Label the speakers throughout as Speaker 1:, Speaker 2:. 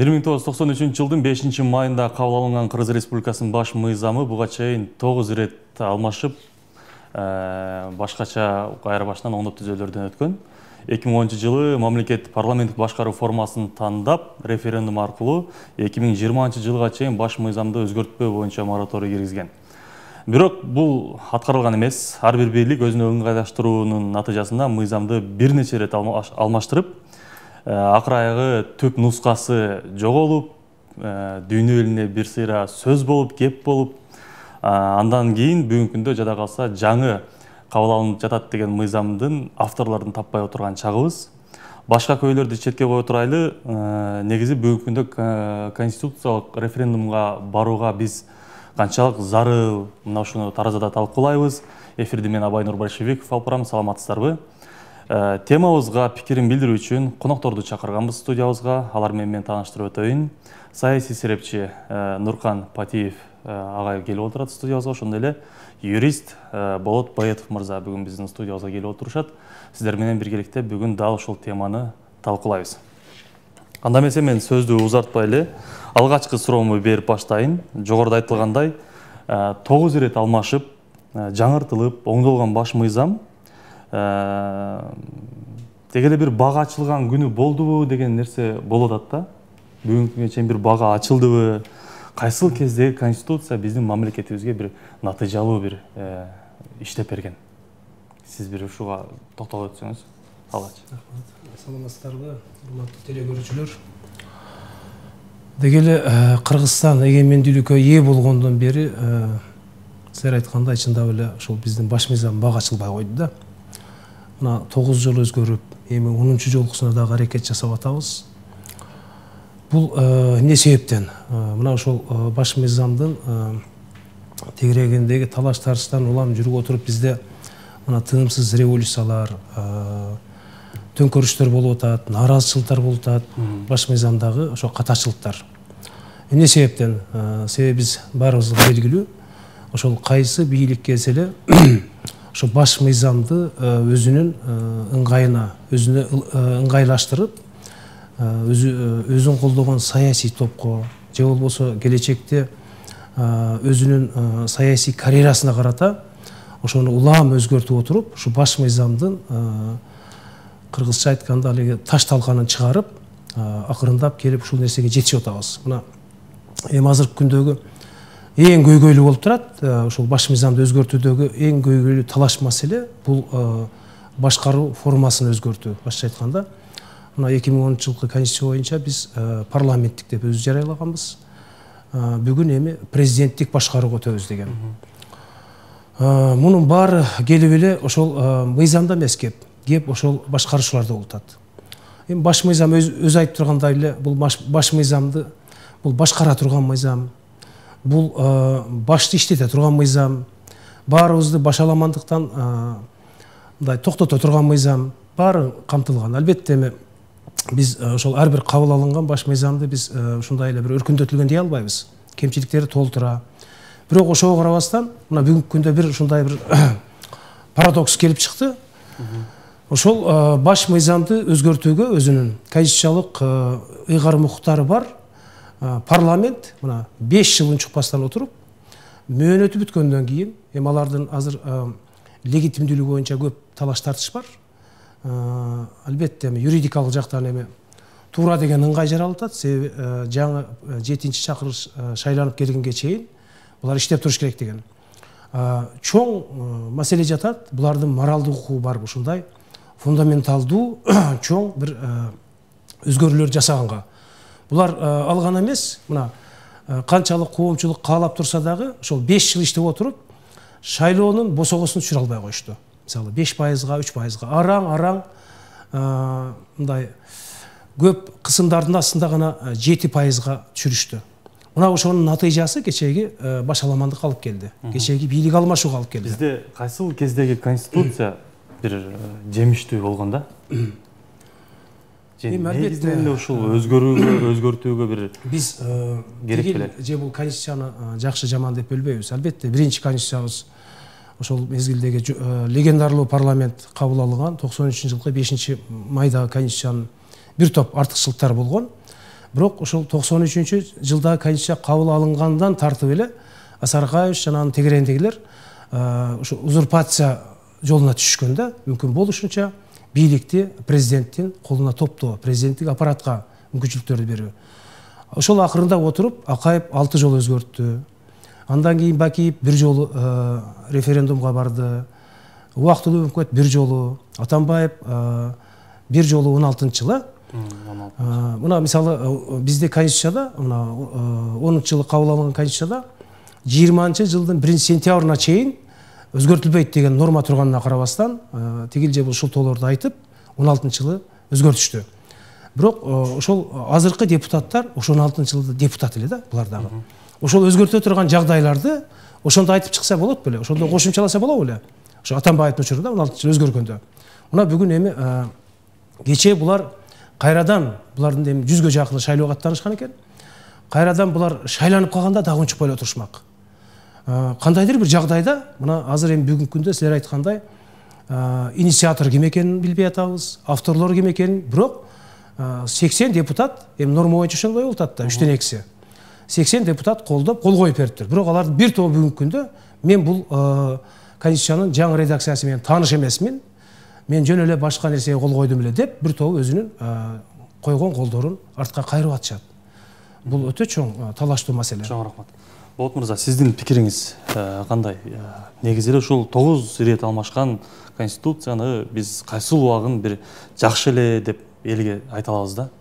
Speaker 1: 1993 жылдын 5-майында кабыл алынган Кыргыз Республикасынын баш мыйзамы буга чейин 9 ирет алмашып, башкача айырбашынан оңдоп түзөлөрдөн өткөн. 2010 жылы мамлекет парламенттик башкаруу формасын тандап, референдум аркылуу 2020 жылга чейин баш мыйзамды өзгөртпөө боюнча мораторий киргизген. Бирок бул аткарылган эмес. Ар бир бийлик өзүнө ыңгайлаштыруунун натыйжасында мыйзамды бир нече ирет алмаштырып, акыр аягы түп нускасы жоголуп, дүйнө элине бир сыйра сөз болуп, кеп болуп, андан кийин бүгүнкү күндө жада калса жаңы кабыл алынып жатат деген мыйзамдын авторлорун таппай отурган чагыбыз. Башка көйлөрдү четке кое турайлы, негизи бүгүнкү күндө конституциялык референдумга барууга биз канчалык зарыл, мына ушуну таразада талкуулайбыз. Эфирди мен Абай Нурбайшевиков алып барам, саламатсыздарбы? Темабызга пикирин билдирүү үчүн конокторду чакырганбыз студиябызга. Алар менен тааныштырып өтөйүн. Саясий серепчи Нуркан Патиев агай келип отурат студиябызга, ошондой эле юрист Болот Баетов мырза бүгүн биздин студиябызга келип отурушат. Сиздер менен биргеликте бүгүн дал ушул теманы талкуулайбыз. Анда эмесе мен сөздү узартпай эле алгачкы суроомду берип баштайын. Жогоруда айтылгандай, 9 ирет алмашып, жаңыртылып, оңдолгон баш мыйзам деги эле бир бага ачылган күнү болдубу деген нерсе болуп атат да. Бүгүнкү күнгө чейин бир бага ачылдыбы? Кайсыл кездеги конституция биздин мамлекетибизге бир натыйжалуу бир иштеп берген? Сиз бир ушуга токтолуп өтсөңүз. Алгач.
Speaker 2: Саламатсыздарбы, урматтуу телекөрүүчүлөр. Деги эле Кыргызстан эгемендүүлүккө ээ болгондон бери силер айткандай чындап эле ошол биздин баш мыйзам бага ачылбай койду да. Мына 9 жыл өзгөрүп, эми 10-чу жолкусуна дагы аракет жасап атабыз. Бул эмне себептен? Мына ошол баш мыйзамдын тегерегиндеги талаш тарыштан улам жүрүп отуруп бизде мына тыымсыз революциялар, төңкөрүштөр болуп атат, нааразычылыктар болуп атат, баш мыйзамдагы ошо катачылыктар. Эмне себептен? Себеби биз баарыбызга белгилүү, ошол кайсы бийлик келсе эле ошо баш мыйзамды өзүнүн ыңгайына, өзүнө ыңгайлаштырып, өзүн колдогон саясий топко же болбосо келечекте өзүнүн саясий карьерасына карата ошону улам өзгөртүп отуруп, ушу баш мыйзамдын кыргызча айтканда алеги таш талканын чыгарып, акырындап келип ушул нерсеге жетишип атабыз. Мына эми азыркы күндөгү эң көйгөйлүү болуп турат, ошол баш мыйзамды өзгөртүүдөгү эң көйгөйлүү талаш маселе бул башкаруу формасын өзгөртүү. Башкача айтканда, мына 2010 жылкы конституция боюнча биз парламенттик деп өзү жарыялаганбыз. Бүгүн эми президенттик башкарууга өтөбүз деген. Мунун баары келип эле ошол мыйзамда эмес кеп ошол башкаруучуларда болуп атат. Эми баш мыйзам өзү айтып тургандай эле бул баш мыйзамды бул башкара турган мыйзам, бул башты иштете турган мыйзам, баарыбызды башаламандыктан мындай токтото турган мыйзам, баары камтылган. Албетте эми биз ошол ар бир кабыл алынган баш мыйзамды биз ушундай эле бир өркүндөтүлгөн дей албайбыз. Кемчиликтери толтура. Бирок ошого карабастан, мына бүгүнкү күндө бир ушундай бир парадокс келип чыкты. Ошол баш мыйзамды өзгөртүүгө өзүнүн конституциялык ыйгарым укуктары бар парламент мына 5 жыл унчукпастан отуруп, мөөнөтү бүткөндөн кийин, эми алардын азыр легитимдүүлүгү боюнча көп талаш тартыш бар. Албетте эми юридикалык жактан эми туура деген ыңгай жаралып атат. Себеби жаңы 7-чи чакырылыш шайланып келгенге чейин булар иштеп туруш керек деген. Чоң маселе жатат. Булардын моралдык укугу бар ушундай фундаменталдуу чоң бир өзгөрүүлөр жасаганга. Булар алган эмес, мына канчалык коомчулук каалап турса дагы, ошол 5 жыл иштеп отуруп, шайлоонун босогосун түшүрө албай коюшту. Мисалы 5%, 3%, араң мындай көп кысымдардын астында гана 7%га түшүрүштү. Мына ошонун натыйжасы кечеги башаламандыкка алып келди. Кечеги бийлик алмашууга алып келди.
Speaker 1: Бизде кайсыл кездеги конституция бир жемиштүү болгон да? Негизинен эле ушул өзгөртүүгө бир
Speaker 2: биз
Speaker 1: керек беле.
Speaker 2: Же бул конституцияны жакшы жаман деп бөлбөйбүз. Албетте биринчи конституциябыз ошол мезгилдеги легендарлуу парламент кабыл алган 93 жылкы 5 майдагы конституциянын бир топ артыкчылыктары болгон. бирок ошол 93-жылда конституция кабыл алынгандан тартып эле Сарыкаевич жана анын тегерегиндегилер ушу узурпация жолуна түшүшкөн да, мүмкүн болушунча бийликти президенттин колуна топтоо, президенттик аппаратка мүмкүнчүлүктөрдү берүү. Ошол акырында отуруп Акаев 6 жолу өзгөрттү. Андан кийин Бакиев 1 жолу референдумга барды. Убактылуу өкмөт 1 жолу, Атамбаев 1 жолу 16-жылы. Мына мисалы бизде конституцияда, мына 10-жылы кабыл алынган конституцияда 20-жылдын 1-сентябрына чейин өзгөртүлбөйт деген норма турганына карабастан, тигил же бул шылтоолорду айтып 16-жылы өзгөртүштү. Бирок ошол азыркы депутаттар ошол 16-жылда депутат эле да, булар дагы. Ошол өзгөртө турган жагдайларды ошондо айтып чыкса болот беле, ошондо кошумчаласа болобу беле? Ошо Атамбаевдин учурунда 16-жыл өзгөргөндө. Мына бүгүн эми кечээ булар кайрадан булардын эми 100гө жакыны шайлоого аттанышкан экен. Кайрадан булар шайланып калганда дагы унчукпай эле отурушмак. Кандайдыр бир жагдайда, мына азыр эми бүгүнкү күндө силер айткандай, инициатор ким экенин билбей атабыз, авторлор ким экенин, бирок 80 депутат, эми норма боюнча ошондой болуп атат да, 3-төн 2-си. 80 депутат колдоп, кол коюп бериптир. Бирок алардын бир тобу бүгүнкү күндө мен бул конституциянын жаңы редакциясы менен тааныш эмесмин. Мен жөн эле башка нерсеге кол койдум эле деп бир тобу өзүнүн койгон колдорун артка кайрып атышат. Бул өтө чоң талаштуу маселе.
Speaker 1: Чоң рахмат. Болот мырза, сиздин пикириңиз кандай? Негизи эле ушул 9 ирет алмашкан конституцияны биз кайсыл убагын бир жакшы эле деп элге айта алабыз да?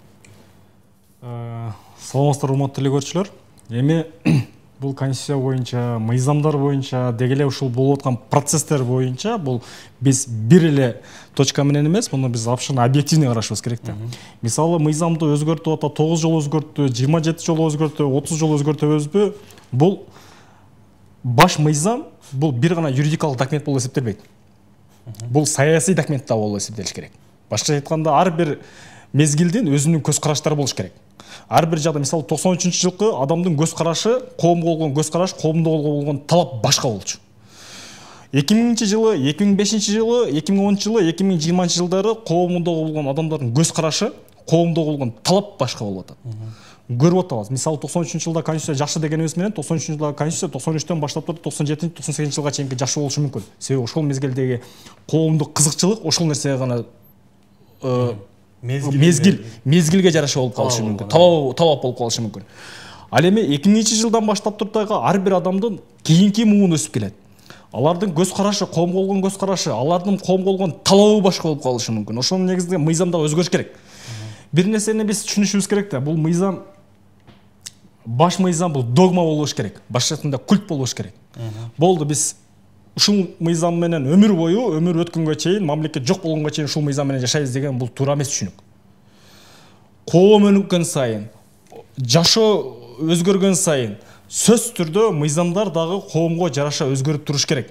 Speaker 3: Саламатсыздар, урматтуу эле көрүүчүлөр. Эми бул конституция боюнча, мыйзамдар боюнча, деги эле ушул болуп аткан процесстер боюнча бул биз бир эле точка менен эмес, муну биз абшына объективный карашыбыз керек да. Мисалы, мыйзамды өзгөртүп атат, 9 жолу өзгөрттү, 27 жолу өзгөрттү, 30 жолу өзгөртөбүзбү? Бул баш мыйзам, бул бир гана юридикалык документ болуп эсептелбейт. Бул саясий документ да болуп эсептелиш керек. Башкача айтканда, ар бир мезгилдин өзүнүн көз караштары болуш керек. Ар бир жагда, мисалы 93-жылкы адамдын көз карашы, коомго болгон көз караш, коомдо болгон талап башка болчу. 2000-жылы, 2005-жылы, 2010-жылы, 2020-жылдары коомдо болгон адамдардын көз карашы, коомдо болгон талап башка болуп атат. Көрүп атабыз. Мисалы 93-жылда конституция жакшы дегенибиз менен 93-жылдагы конституция 93-төн баштап туруп 97-98-жылга чейинки жакшы болушу мүмкүн. Себеби ошол мезгилдеги коомдук кызыкчылык ошол нерсеге гана мезгилге жараша болуп калышы мүмкүн. Талап болуп калышы мүмкүн. Ал эми 2000-жылдан баштап туруп дагы ар бир адамдын кийинки муун өсүп келет. Алардын көз карашы, коомго болгон көз карашы, алардын коомго болгон талабы башка болуп калышы мүмкүн. Ошонун негизинде мыйзамда өзгөрүш керек. Бир нерсени биз түшүнүшүбүз керек да, бул мыйзам, баш мыйзам бул догма болуш керек. Башкача культ болуш керек. Болду, биз ушул мыйзам менен өмүр бою, өмүр өткөнгө чейин, мамлекет жок болгонго чейин ушул мыйзам менен жашайбыз деген бул туура эмес түшүнүк. Коом өнүккөн сайын, жашоо өзгөргөн сайын, сөз түрдө мыйзамдар дагы коомго жараша өзгөрүп туруш керек.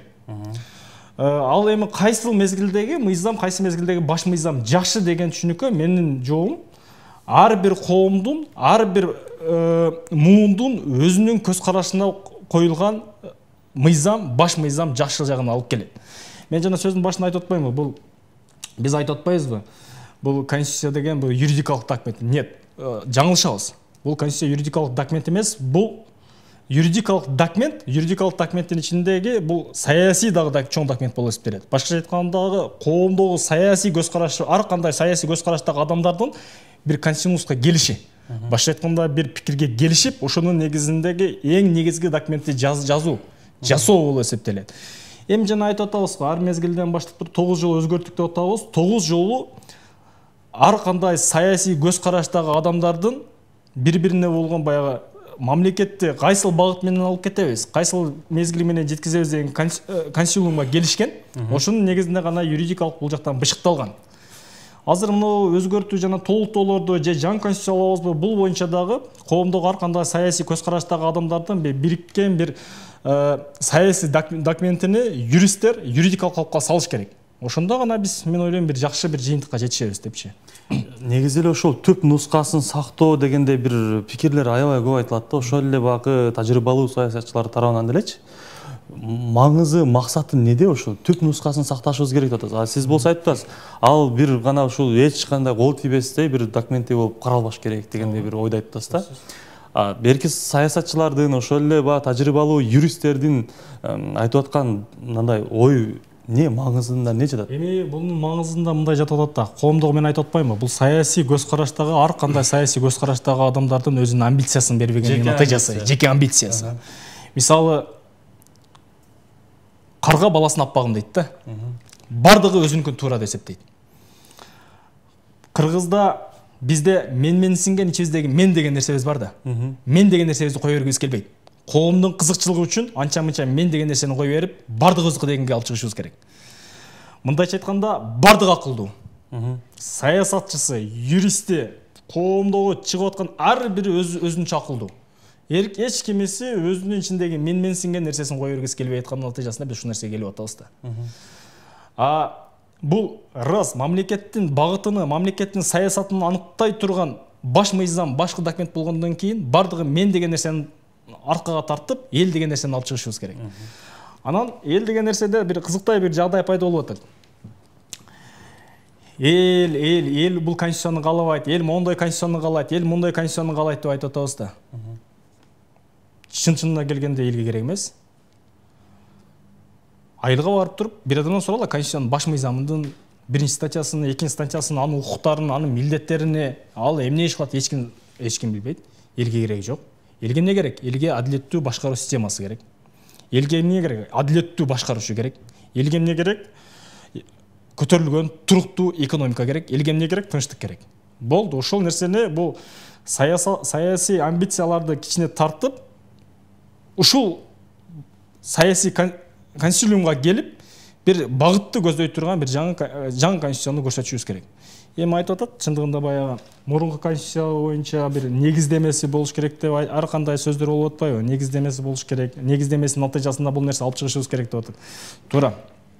Speaker 3: Ал эми кайсыл мезгилдеги мыйзам, кайсы мезгилдеги баш мыйзам жакшы деген түшүнүккө менин жообум ар бир коомдун, ар бир муундун өзүнүн көз карашына коюлган мыйзам, баш мыйзам жакшы жагына алып келет. Мен жана сөздүн башында айтып атпаймынбы, бул биз айтып атпайбызбы? Бул конституция деген бул юридикалык документ. Нет, жаңылышабыз. Бул конституция юридикалык документ эмес, бул юридикалык документтин ичиндеги бул саясий дагы чоң документ болуп эсептелет. Башкача айтканда, коомдогу саясий көз карашы, ар кандай саясий көз караштагы адамдардын бир консенсуска келиши. Башкача айтканда, бир пикирге келишип, ошонун негизиндеги эң негизги документти жасоо болуп эсептелет. Эми жана айтып атабыз, ар мезгилден баштап 9 жолу өзгөрттүк деп атабыз. 9 жолу ар кандай саясий көз караштагы адамдардын бири-бирине болгон баягы мамлекетти кайсыл багыт менен алып кетебиз, кайсыл мезгил менен жеткизебиз деген консилиумга келишкен. Ошонун негизинде гана юридикалык бул жактан бышыкталган. Азыр мына өзгөртүү жана толуктоолорду же жаңы конституция алабызбы, бул боюнча дагы коомдогу ар кандай саясий көз караштагы адамдардын бириккен бир саясий документини юристтер юридикалык калыпка салыш керек. Ошондо гана биз, мен ойлойм, бир жакшы бир жыйынтыкка жетишебиз депчи.
Speaker 1: Негизи эле ошол түп нускасын сактоо дегенде бир пикирлер аябай көп айтылат да. Ошол эле багы тажрыйбалуу саясатчылар тарабынан делечи. маңызы, максаты неде ошол түп нускасын сакташыбыз керек деп атасыз. Сиз болсо айтып атасыз, ал бир гана ушул эч кандай кол тийбестей бир документтей болуп каралбаш керек дегендей бир ойду айтып атасыз да. Берки саясатчылардын, ошол эле баягы тажрыйбалуу юристтердин айтып аткан мындай ой не маңызында не жатат?
Speaker 3: Эми бунун маңызында мындай жатып атат да, коомдугу мен айтып атпаймынбы? Бул саясий көз караштагы, ар кандай саясий көз караштагы адамдардын өзүнүн амбициясын бербегендин натыйжасы, жеке амбициясы. Мисалы, карга баласын аппагым дейт да. Бардыгы өзүнүкүн туура деп эсептейт. Кыргызда бизде менсинген ичибиздеги мен деген нерсебиз бар да. Мен деген нерсебизди кое бергибиз келбейт. Коомдун кызыкчылыгы үчүн анча-мынча мен деген нерсени кое берип, бардыгы өзүкө дегенге алып чыгышыбыз керек. Мындайча айтканда, бардыгы акылдуу. Саясатчысы, юристи, коомдогу чыгып аткан ар бири өзүнчө акылдуу. Эч кимиси өзүнүн ичиндеги менсинген нерсесин кое бергиси келбей аткандын натыйжасында биз ушул нерсеге келип атабыз да. Бул раз мамлекеттин багытыны, мамлекеттин саясатын аныктай турган баш мыйзам, башкы документ болгондон кийин бардыгы мен деген нерсени аркага тартып, эл деген нерсени алып чыгышыбыз керек. Анан эл деген нерседе бир кызыктай бир жагдай пайда болуп атат. Эл бул конституцияны каалабайт, эл моундай конституцияны каалайт, эл мындай конституцияны каалайт деп айтып атабыз да. Чын-чынына келгенде элге керек эмес. Айылга барып туруп, бир адамдан сурала конституциянын баш мыйзамынын биринчи статьясын, экинчи статьясын, анын укуктарын, анын милдеттерини, ал эмне иш кылат, эч ким билбейт. Элге кереги жок. Элге эмне керек? Элге адилеттүү башкаруу системасы керек. Элге эмне керек? Адилеттүү башкаруучу керек. Элге эмне керек? Көтөрүлгөн туруктуу экономика керек. Элге эмне керек? Тынчтык керек. Болду, ошол нерсени бул саясий амбицияларды кичине тартып, ушул саясий консилиумга келип, бир багытты көздөй турган бир жаңы конституцияны көрсөтүшүбүз керек. Эми айтып атат, чындыгында баягы мурунку конституция боюнча бир негиздемеси болуш керек деп ар кандай сөздөр болуп атпайбы? Негиздемеси болуш керек. Негиздемесинин натыйжасында бул нерсе алып чыгышыбыз керек деп атат. Туура.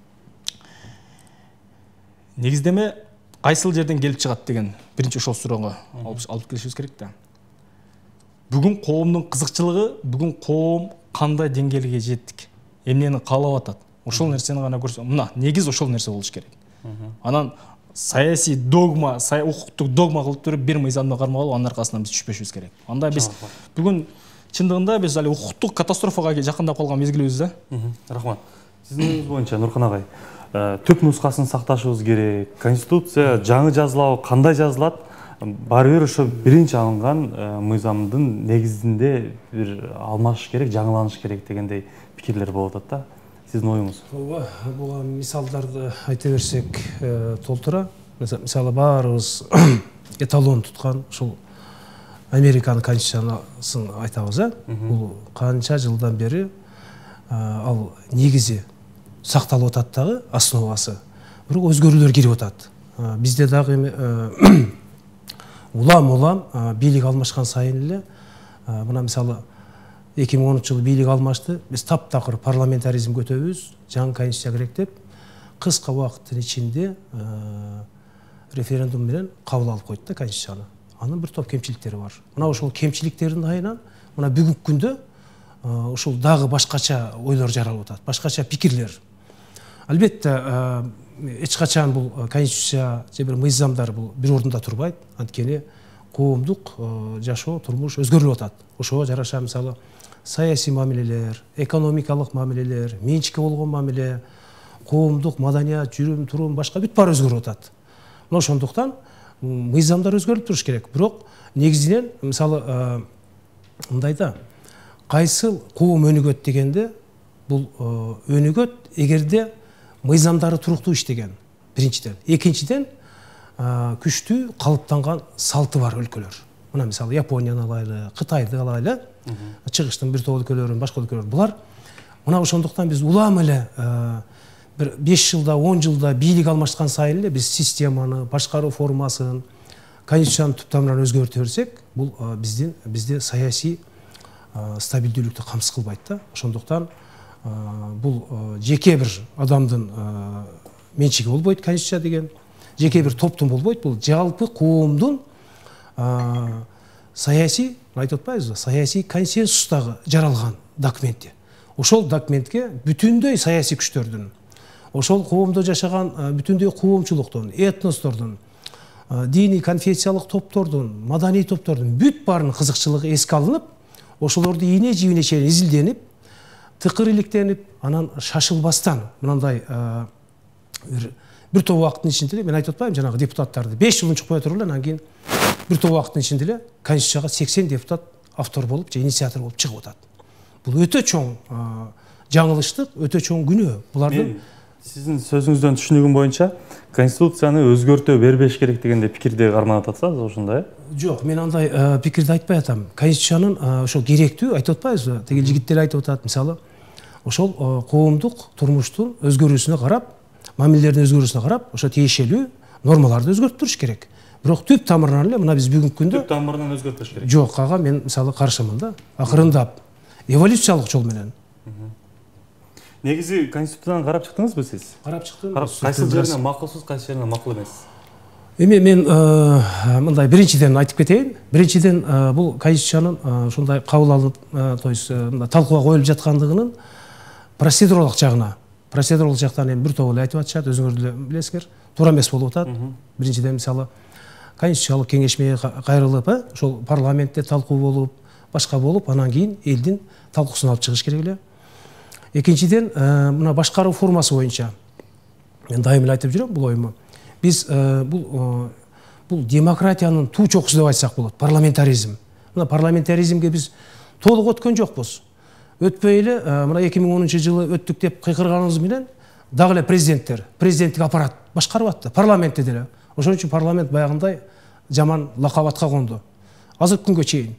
Speaker 3: Негиздеме кайсыл жерден келип чыгат деген биринчи ошол суроого алып келишибиз керек да. Бүгүн коомдун кызыкчылыгы, бүгүн коом кандай деңгээлге жеттик? Эмнени каалап атат? Ошол нерсени гана көрсө, мына негиз ошол нерсе болуш керек. Анан саясий догма, укуктук догма кылып туруп бир мыйзамды кармап алып, анын аркасынан биз түшпөшүбүз керек. Анда биз бүгүн чындыгында биз али укуктук катастрофага жакындап калган мезгилибиз да.
Speaker 1: Рахмат. Сиздин оюңуз боюнча Нуркан агай, түп нускасын сакташыбыз керек. Конституция жаңы жазылабы, кандай жазылат? Баары бир ошо биринчи алынган мыйзамдын негизинде бир алмашыш керек, жаңыланыш керек дегендей пикирлер болуп атат да. Сиздин оюңуз?
Speaker 2: Ооба, буга мисалдарды айта берсек толтура. Мисалы баарыбыз эталон туткан ушул Американын конституциясын айтабыз, бул канча жылдан бери ал негизи сакталып атат дагы, основасы. Бирок өзгөрүүлөр кирип атат. Бизде дагы улам бийлик алмашкан сайын эле, мына мисалы 2010 жылы бийлик алмашты, биз таптакыр парламентаризм көтөбүз, жаңы конституция керек деп, кыска убакыттын ичинде референдум менен кабыл алып койду да конституцияны. Анын бир топ кемчиликтери бар. Мына ошол кемчиликтердин айынан мына бүгүнкү күндө ушул дагы башкача ойлор жаралып атат, башкача пикирлер. Албетте, эч качан бул конституция же бир мыйзамдар бул бир ордунда турбайт, анткени коомдук жашоо, турмуш өзгөрүлүп атат. Ошого жараша мисалы саясий мамилелер, экономикалык мамилелер, менчикке болгон мамиле, коомдук маданият, жүрүм, турум, башка бүт баары өзгөрүп атат. Мына ошондуктан мыйзамдар өзгөрүп туруш керек. Бирок негизинен мисалы мындайда кайсыл коом өнүгөт дегенде, бул өнүгөт эгерде мыйзамдары туруктуу иштеген, биринчиден. Экинчиден, күчтүү калыптанган салты бар өлкөлөр. Мына мисалы Японияны алайлы, Кытайды алайлы, чыгыштын бир топ өлкөлөрүн, башка өлкөлөр. Булар мына ошондуктан биз улам эле бир 5 жылда, 10 жылда бийлик алмашкан сайын эле биз системаны, башкаруу формасын, конституциянын түп тамырын өзгөртө берсек, бул бизде саясий стабилдүүлүктү камсыз кылбайт да. Ошондуктан бул жеке бир адамдын менчиги болбойт конституция деген, жеке бир топтун болбойт, бул жалпы коомдун саясий, айтып атпайбызбы, саясий консенсустагы жаралган документи. ошол документке бүтүндөй саясий күчтөрдүн, ошол коомдо жашаган бүтүндөй коомчулуктун, этностордун, диний конфессиялык топтордун, маданий топтордун бүт баарынын кызыкчылыгы эске алынып, ошолорду ийне жибине чейин изилденип, тыкыр иликтенип, анан шашылбастан мындай бир топ убакыттын ичинде эле, мен айтып атпайм жанагы депутаттарды 5 жыл унчукпай отуруп эле, анан кийин бир топ убакыттын ичинде эле Конституцияга 80 депутат автор болуп же инициатор болуп чыгып атат. Бул өтө чоң жаңылыштык, өтө чоң күнөө. Булардын
Speaker 1: сиздин сөзүңүздөн түшүнүгүм боюнча Конституцияны өзгөртө бербеш керек дегенде пикирди карманып атасыз, ошондой?
Speaker 2: Жок, мен андай пикирди айтпай атам. Конституциянын ошол керектүү айтып атпайбызбы? Тиги жигиттер айтып атат, мисалы, ошол коомдук турмуштун өзгөрүүсүнө карап, мамилелердин өзгөрүүсүнө карап, ошо тиешелүү нормаларды өзгөртүп туруш керек. Бирок түп тамырынан эле мына биз бүгүнкү күндө
Speaker 1: түп тамырынан өзгөртүш керек.
Speaker 2: Жок, ага мен мисалы каршымын да. Акырындап эволюциялык жол менен.
Speaker 1: Негизи Конституцияны карап чыктыңызбы сиз?
Speaker 2: Карап чыктым.
Speaker 1: Кайсы жерине макулсуз, кайсы жерине макул эмес?
Speaker 2: Эми мен мындай биринчиден айтып кетейин. Биринчиден бул Конституциянын ушундай кабыл алынып, то есть талкууга коюлуп жаткандыгынын процедуралык жагына, процедуралык жактан эми бир топ эле айтып атышат, өзүңөр деле билесиңер, туура эмес болуп атат. Биринчиден мисалы Конституциялык кеңешме кайрылып, ошол парламентте талкуу болуп, башка болуп, анан кийин элдин талкуусун алып чыгыш керек эле. Экинчиден, мына башкаруу формасы боюнча мен дайым эле айтып жүрөм бул оюмду. Биз бул демократиянын туу чокусу деп айтсак болот, парламентаризм. Мына парламентаризмге биз толук өткөн жокпуз. Өтпөй эле мына 2010-жылы өттүк деп кыйкырганыбыз менен дагы эле президенттик аппарат башкарып атты, парламентте деле. Ошон үчүн парламент баягындай жаман лакабатка конду. Азыркы күнгө чейин.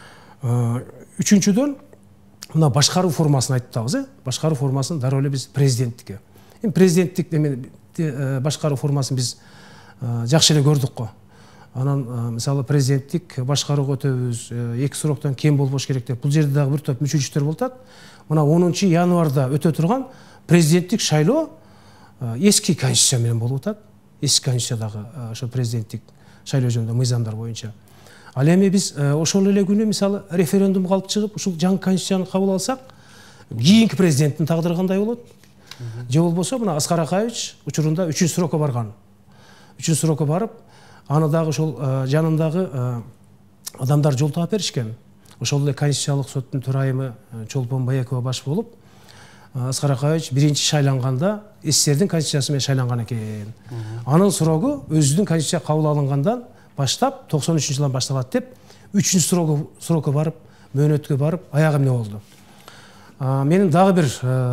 Speaker 2: Үчүнчүдөн, мына башкаруу формасын айтып атабыз, башкаруу формасын дароо эле биз президенттикке. Эми президенттик башкаруу формасын биз жакшы эле көрдүк го. Анан мисалы президенттик башкарууга өтөбүз, 2 сроктон кем болбош керек деп. Бул жерде дагы бир топ мүчөчүлүктөр болуп атат. Мына 10 январда өтө турган президенттик шайлоо эски конституция менен болуп атат. Эски конституциядагы ошо президенттик шайлоо жөнүндө мыйзамдар боюнча. Ал эми биз ошол эле күнү мисалы референдумга алып чыгып, ушул жаңы конституцияны кабыл алсак, кийинки президенттин тагдыры кандай болот? Же болбосо мына Аскар Акаевич учурунда 3 срокко барган. 3 срокко барып, аны дагы ошол жанындагы адамдар жол таап беришкен. Ошол эле Конституциялык соттун төрайымы Чолпон Баякова баш болуп, Аскар Акаевич биринчи шайланганда СССРдин конституциясы менен шайланган экен. Анын срогу өзүнүн конституция кабыл алынгандан баштап 93-жылдан башталат деп 3-срокко барып, мөөнөткө барып, аягы эмне болду. Менин дагы бир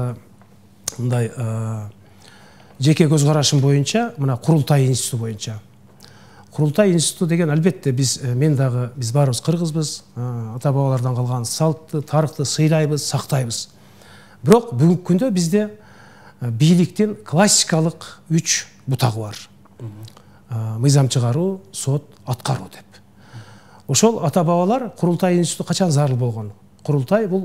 Speaker 2: мындай жеке көз карашым боюнча, мына Курултай институту боюнча. Курултай институту деген албетте биз баарыбыз кыргызбыз, ата бабалардан калган салтты, тарыхты сыйлайбыз, сактайбыз. Бирок бүгүнкү күндө бизде бийликтин классикалык 3 бутагы бар. Мыйзам чыгаруу, сот, аткаруу деп. Ошол ата бабалар Курултай институту качан зарыл болгон? Курултай бул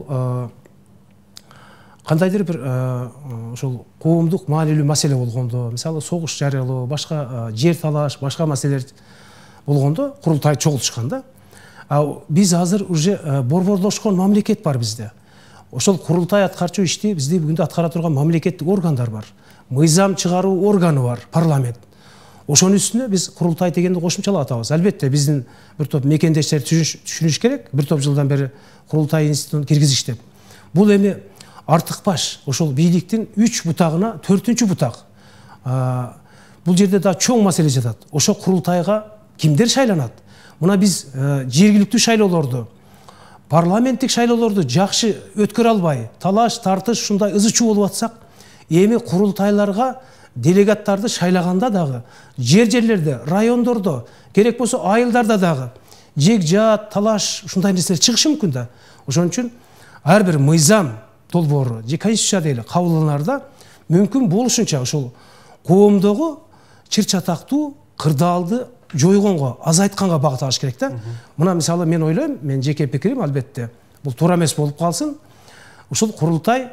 Speaker 2: кандайдыр бир ошол коомдук маанилүү маселе болгондо, мисалы согуш жарыялоо, башка жер талаш, башка маселелер болгондо Курултай чогултушкан да. Биз азыр уже борборлошкон мамлекет бар бизде. Ошол Курултай аткарчу ишти бизде бүгүндө аткара турган мамлекеттик органдар бар. Мыйзам чыгаруу органы бар, парламент. Ошонун үстүнө биз Курултай дегенди кошумчалап атабыз. Албетте биздин бир топ мекендештер түшүнүш керек. Бир топ жылдан бери Курултай институтун киргизиш деп. Бул эми артыкпаш, ошол бийликтин 3 бутагына 4-чү бутак. Бул жерде да чоң маселе жатат. Ошо Курултайга кимдер шайланат? Мына биз жергиликтүү шайлоолорду, парламенттик шайлоолорду жакшы өткөрө албай, талаш, тартыш ушундай ызы-чуу болуп атсак, эми Курултайларга делегаттарды шайлаганда дагы, жерлерде, райондордо, керек болсо айылдарда дагы жек жаат, талаш ушундай нерселер чыгышы мүмкүн да. Ошон үчүн ар бир мыйзам долбоору же конституция дейли кабылданаарда мүмкүн болушунча ошол коомдогу чыр-чатактуу, кырдаалды жойгонго, азайтканга багыт алыш керек да. Мына мисалы мен ойлойм, мен жеке пикирим албетте, бул туура эмес болуп калсын. Ушул Курултай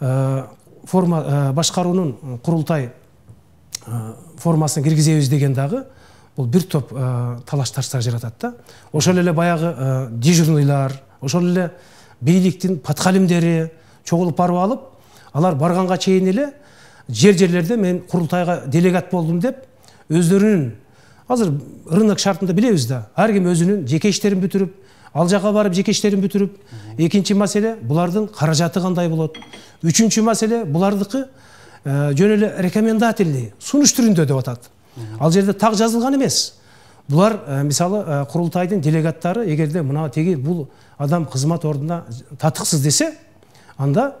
Speaker 2: башкаруунун Курултай формасын киргизебиз деген дагы бул бир топ талаш тартыштар жаратат да. Ошол эле баягы дежурныйлар, ошол эле бийликтин подхалимдери, чогулуп барып алып, алар барганга чейин эле жерлерде мен курултайга делегат болдум деп өздөрүнүн азыр рынок шартында билебиз да, ар ким өзүнүн жеке иштерин бүтүрүп, ал жака барып жеке иштерин бүтүрүп, экинчи маселе булардын каражаты кандай болот, үчүнчү маселе булардыкы жөн эле рекомендательный сунуш түрүндө деп атат. Ал жерде так жазылган эмес. Булар мисалы курултайдын делегаттары эгерде мына теги бул адам кызмат ордуна татыксыз десе, анда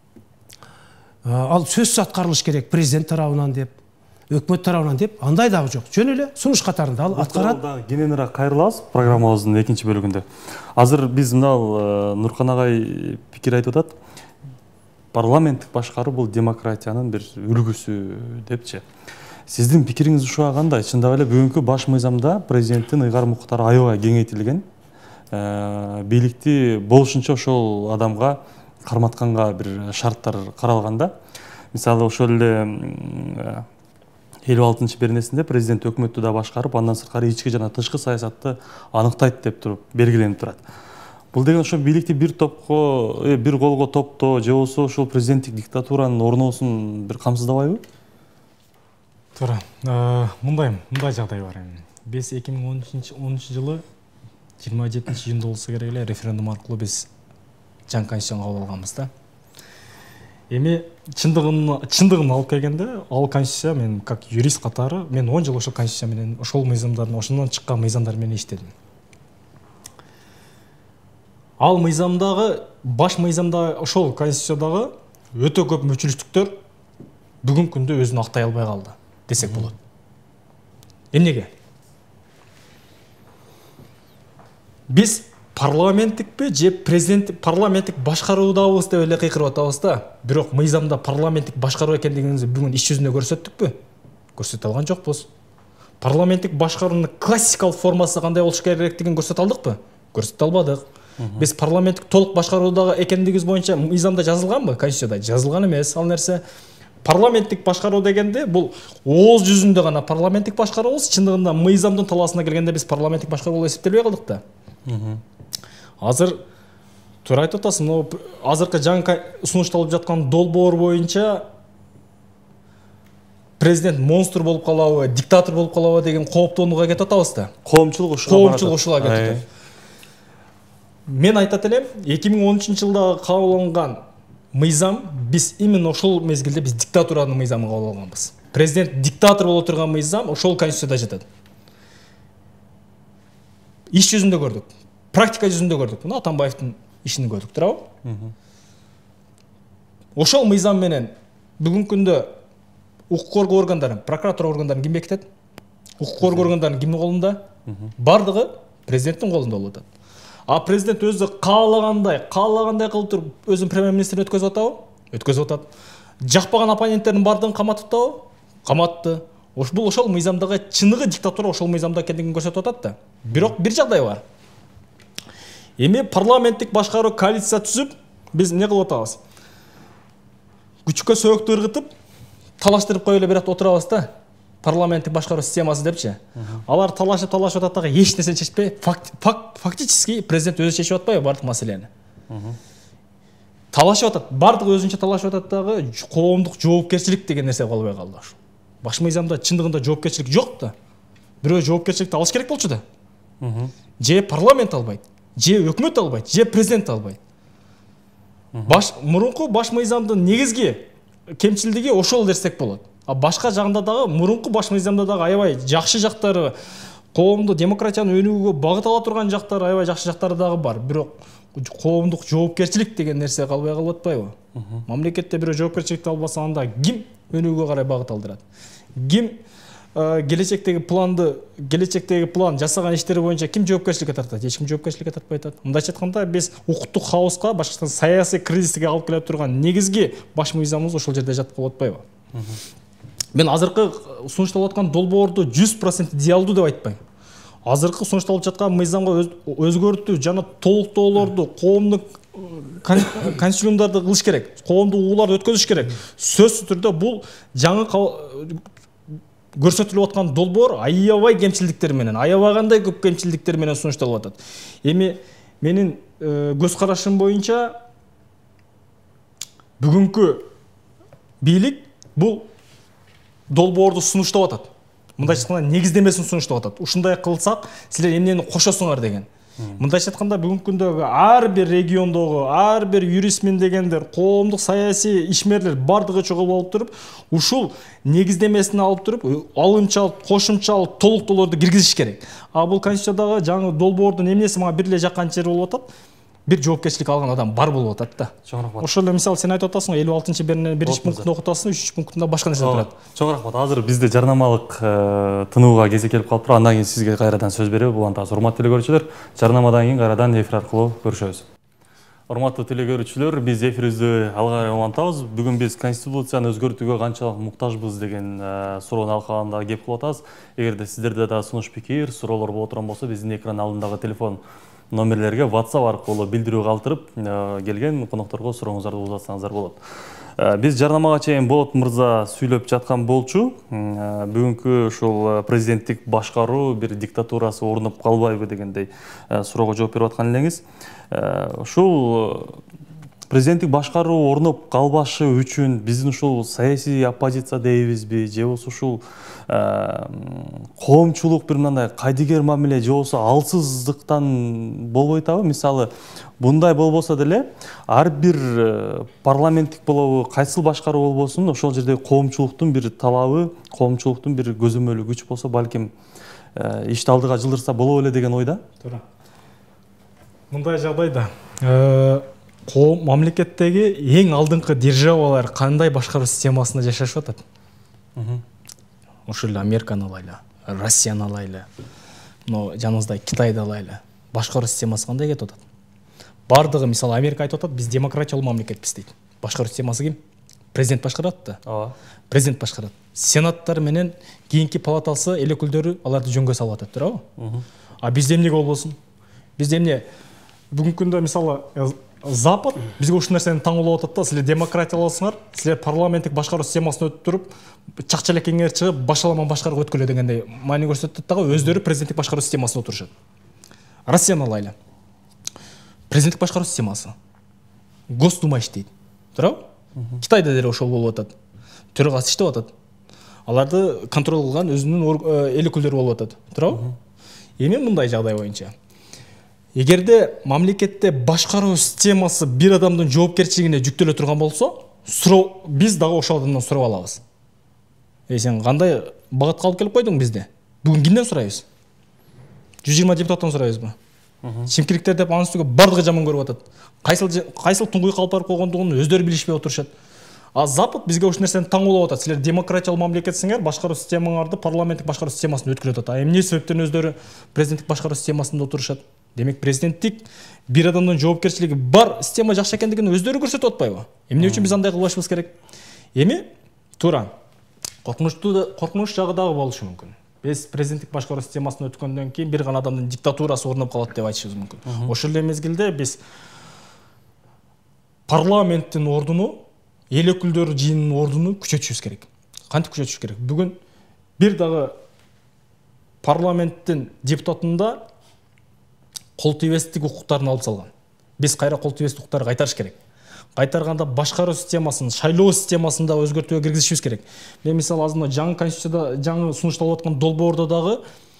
Speaker 2: ал сөзсүз аткарылыш керек президент тарабынан деп, өкмөт тарабынан деп, андай дагы жок. Жөн эле сунуш катарында ал аткарат.
Speaker 1: Кененирээк кайрылабыз программабыздын экинчи бөлүгүндө. Азыр биз мына Нуркан агай пикир айтып атат. Парламенттик башкаруу бул демократиянын бир үлгүсү депчи. Сиздин пикириңиз ушуга кандай? Чындап эле бүгүнкү баш мыйзамда президенттин ыйгар мукуктары аябай кеңейтилген. Бийликти болушунча ошол адамга карматканга бир шарттар каралганда. Мисалы ошол эле 56-чы беренесинде президент өкмөттү да башкарып, андан сырткары ички жана тышкы саясатты аныктайт деп туруп белгиленип турат. Бул деген ошо бийликти бир топко, бир колго топтоо же болбосо ошол президенттик диктатуранын орносун бир камсыздабайбы?
Speaker 3: Туура. Мындай жагдай бар. Биз 2013 жылы 27 июнда болсо керек эле референдум аркылуу биз жаңы конституцияны кабыл алганбыз да. Эми чындыгын алып келгенде, ал конституция мен как юрист катары мен 10 жыл ошол конституция менен, ошол мыйзамдардын, ошондон чыккан мыйзамдар менен иштедим. Ал мыйзамдагы, баш мыйзамда ошол конституциядагы өтө көп мүчүлүштүктөр бүгүнкү күндө өзүн актай албай калды десек болот. Эмнеге? Биз парламенттикпи же парламенттик башкаруудабыз деп эле кыйкырып атабыз да. Бирок мыйзамда парламенттик башкаруу экендигибизди бүгүн иш жүзүндө көрсөттүкпү? Көрсөтө алган жокпуз. Парламенттик башкаруунун классикалык формасы кандай болуш керектигин көрсөтө алдыкпы? Көрсөтө албадык. Биз парламенттик толук башкаруудагы экендигибиз боюнча мыйзамда жазылганбы? Конституцияда жазылган эмес ал нерсе. Парламенттик башкаруу дегенде бул ооз жүзүндө гана парламенттик башкаруу, чындыгында мыйзамдын талаасына келгенде биз парламенттик башкаруу болуп эсептелбей калдык да. Азыр туура айтып атасың, азыркы жаңы сунушталып жаткан долбоор боюнча президент монстр болуп калабы, диктатор болуп калабы деген кооптонууга кетип атабыз да.
Speaker 1: Коомчулук
Speaker 3: ушуга кетип. Мен айтат элем, 2013 жылда кабыл алынган мыйзам, биз именно ошол мезгилде биз диктатуранын мыйзамын кабыл алганбыз. Президент диктатор боло турган мыйзам ошол конституцияда жатат. Иш жүзүндө көрдүк, практика жүзүндө көрдүк. Мына Атамбаевдин ишин көрдүк, туурабы? Ошол мыйзам менен бүгүнкү күндө укук коргоо органдарын, прокуратура органдарын ким бекитет? Укук коргоо органдарын кимдин колунда? Бардыгы президенттин колунда болуп атат. А президент өзү каалагандай кылып туруп өзүнүн премьер-министрин өткөзүп атабы? Өткөзүп атат. Жакпаган оппоненттердин бардыгын каматып атабы? Каматты. Бул ошол мыйзамдагы чыныгы диктатура ошол мыйзамда экендигин көрсөтүп атат да. Бирок бир жагдай бар. Эми парламенттик башкаруу коалиция түзүп, биз эмне кылып атабыз? Күчкө сөйөктү ыргытып, талаштырып коюп эле бират отурабыз да. Парламенттик башкаруу системасы депчи. Алар талашып атат дагы эч нерсени чечпей, фактически президент өзү чечип атпайбы бардык маселени. Талашып атат, бардыгы өзүнчө талашып атат дагы коомдук жоопкерчилик деген нерсе калбай калды. Баш мыйзамда чындыгында жоопкерчилик жок да. Бирөө жоопкерчиликти алыш керек болчу да. Же парламент албайт, же өкмөт албайт, же президент албайт. Мурунку баш мыйзамдын негизги кемчилдиги ошол десек болот. А башка жагында дагы мурунку баш мыйзамда дагы аябай жакшы жактары, коомду демократияны өнүгүүгө багыт ала турган жактары, аябай жакшы жактары дагы бар. Бирок коомдук жоопкерчилик деген нерсе калбай калып атпайбы? Мамлекетте бирөө жоопкерчиликти албаса, анда ким өнүгүүгө карай багыт алдырат? Ким келечектеги план жасаган иштери боюнча ким жоопкерчиликке тартат? Эч ким жоопкерчиликке тартпай атат. Мындайча айтканда, биз укуктук хаоска, башкача саясий кризиске алып келе турган негизги баш мыйзамыбыз ошол жерде жатып калып атпайбы? Мен азыркы сунушталып аткан долбоорду 100% идеалдуу деп айтпайм. Азыркы сунушталып жаткан мыйзамга өзгөртүү жана толуктоолорду, коомдук консилиумдарды кылыш керек, коомдук угууларды өткөзүш керек. Сөзсүз түрдө бул жаңы көрсөтүлүп аткан долбоор аябай кемчилдиктер менен, аябагандай көп кемчилдиктер менен сунушталып атат. Эми менин көз карашым боюнча бүгүнкү бийлик бул долбоорду сунуштап атат. Мындайча айтканда негиздемесин сунуштап атат. Ушундай кылсак силер эмнени кошосуңар деген. Мындайча айтканда бүгүнкү күндөгү ар бир региондогу ар бир юристмен дегендер, коомдук саясий ишмерлер бардыгы чогулуп алып туруп, ушул негиздемесин алып туруп, алымчалык, кошумчалык толуктоолорду киргизиш керек. А бул конституциядагы жаңы долбоордун эмнеси мага бир эле жаккан жери болуп атат? Бир жоопкерчилик алган адам бар болуп атат да.
Speaker 1: Чоң рахмат.
Speaker 3: Ошол эле мисалы сен айтып атасың, 56-биринчи пунктун окутасың, 3 пунктунда башка нерсе турат.
Speaker 1: Чоң рахмат. Азыр бизде жарнамалык тынууга кезек келип калыптыр. Андан кийин сизге кайрадан сөз беребиз. Бул антасы урматтуу телекөрүүчүлөр, жарнамадан кийин кайрадан эфир аркылуу көрүшөбүз. Урматтуу телекөрүүчүлөр, биз эфирибизди алга карай улантабыз. Бүгүн биз конституцияны өзгөртүүгө канчалык муктажбыз деген суроону алкаганда кеп кылып атабыз. Эгерде сиздерде да сунуш пикир, суроолор боло турган болсо, биздин экран алдындагы телефон номерлерге WhatsApp аркылуу билдирүү калтырып келген конокторго сурооңуздарды узатсаңыздар болот. Биз жарнамага чейин Болот мырза сүйлөп жаткан болчу. Бүгүнкү ушул президенттик башкаруу бир диктатурасы орнуп калбайбы дегендей суроого жооп берип аткан элеңиз. Ушул президенттик башкаруу орнуп калбашы үчүн биздин ушул саясий оппозиция дейбизби, же болбосо ушул коомчулук бир мындай кайдыгер мамиле же болбосо алсыздыктан болбойт абы? Мисалы, bunday болбосо деле ар бир парламенттик болобу, кайсыл башкаруу болбосун, ошол жерде коомчулуктун бир талабы, коомчулуктун бир көзөмөлү күч болсо, балким ишти алдыга жылдырса боло эле деген ойда.
Speaker 3: Туура. Мындай жагдайда коом мамлекеттеги эң алдыңкы державалар кандай башкаруу системасында жашашып атат? Ошол эле Американы алайлы, Россияны алайлы, жаныбызда Китайды алайлы. Башкаруу системасы кандай кетип атат? Бардыгы, мисалы, Америка айтып атат, биз демократиялуу мамлекетпиз дейт. Башкаруу системасы ким? Президент башкарат да.
Speaker 1: Ооба.
Speaker 3: Президент башкарат. Сенаттар менен кийинки палатасы, эл өкүлдөрү аларды жөнгө салып атат, туурабы? А бизде эмне болбосун? Бизде эмне? Бүгүнкү күндө мисалы Запад бизге ушул нерсени таңуулап атат да, силер демократияласыңар, силер парламенттик башкаруу системасын өтүп туруп, чакчалекеңер чыгып, башаламан башкарып өткөлө дегендей маани көрсөтөт дагы, өздөрү президенттик башкаруу системасында отурушат. Россияны алайлы. Президенттик башкаруу системасы. Госдума иштейт. Туурабы? Китайда деле ошол болуп атат. Төрагасы иштеп атат. Аларды контроль кылган өзүнүн эл өкүлдөрү болуп атат. Туурабы? Эми мындай жагдай боюнча эгерде мамлекетте башкаруу системасы бир адамдын жоопкерчилигине жүктөлө турган болсо, биз дагы ошол адамдан сурап алабыз. Сен кандай багытка алып келип койдуң бизди? Бүгүн кимден сурайбыз? 120 депутаттан сурайбызбы? Чимкириктер деп анын үстүгө бардыгы жаман көрүп атат. Кайсыл туңгуй калып барып койгондугун өздөрү билишпей отурушат. А Запад бизге ушул нерсени таңуулап атат. Силер демократиялуу мамлекетсиңер, башкаруу системаңарды парламенттик башкаруу системасына өткөрүп атат. А эмне себептен өздөрү президенттик башкаруу системасында отурушат? Демек президенттик бир адамдын жоопкерчилиги бар система жакшы экендигин өздөрү көрсөтүп атпайбы? Эмне үчүн биз андай кылбашыбыз керек? Эми туура коркунуч жагы дагы болушу мүмкүн. Биз президенттик башкаруу системасына өткөндөн кийин бир гана адамдын диктатурасы орнуп калат деп айтышыбыз мүмкүн. Ошол эле мезгилде биз парламенттин ордуну, эл өкүлдөрү жыйынынын ордуну күчөтүшүбүз керек. Кантип күчөтүшүбүз керек? Бүгүн бир дагы парламенттин депутатында кол тийбестик укуктарын алып салган. Биз кайра кол тийбестик укуктарды кайтарыш керек. Кайтарганда башкаруу системасын, шайлоо системасын да өзгөртүүгө киргизишибиз керек. Мен мисалы азыр жаңы конституцияда, жаңы сунушталып аткан долбоордо дагы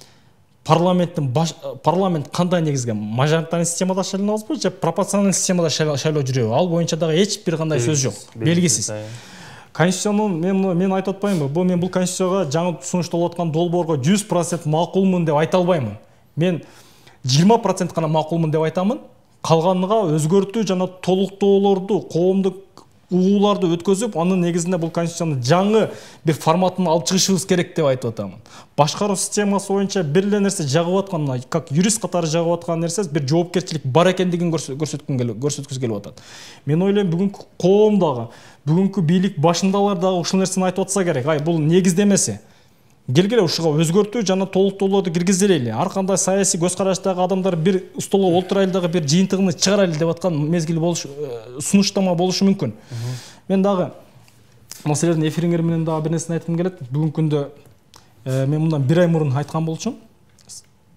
Speaker 3: парламент кандай негизге мажоритарный системада шайланабызбы же пропорциональный системада шайлоо жүрөбү? Ал боюнча дагы эч бир кандай сөз жок, белгисиз. Конституцияны мен айтып атпаймынбы? Бул конституцияга жаңы сунушталып аткан долбоорго 100% макулмун деп айта албаймын. Мен 20% гана макулмун деп айтамын. Калганына өзгөртүү жана толуктоолорду, коомдук угууларды өткөзүп, анын негизинде бул конституцияны жаңы бир форматын алып чыгышыбыз керек деп айтып атамын. Башкаруу системасы боюнча бир эле нерсе жагып аткан, как юрист катары жагып аткан нерсе бир жоопкерчилик бар экендигин көрсөткүзү келип атат. Мен ойлойм бүгүнкү коом дагы, бүгүнкү бийлик башындалар дагы ушул нерсени айтып атса керек. Бул негиздемеси. Келгиле ушуга өзгөртүү жана толуктоолорду киргизелели. Ар кандай саясий көз караштагы адамдар бир столго олтурайлы дагы бир жыйынтыгын чыгарайлы деп аткан мезгил болуш, сунуштама болушу мүмкүн. Мен дагы силердин эфириңер менен дагы бир нерсени айткым келет. Бүгүнкү күндө мен мындан 1 ай мурун айткан болчумун.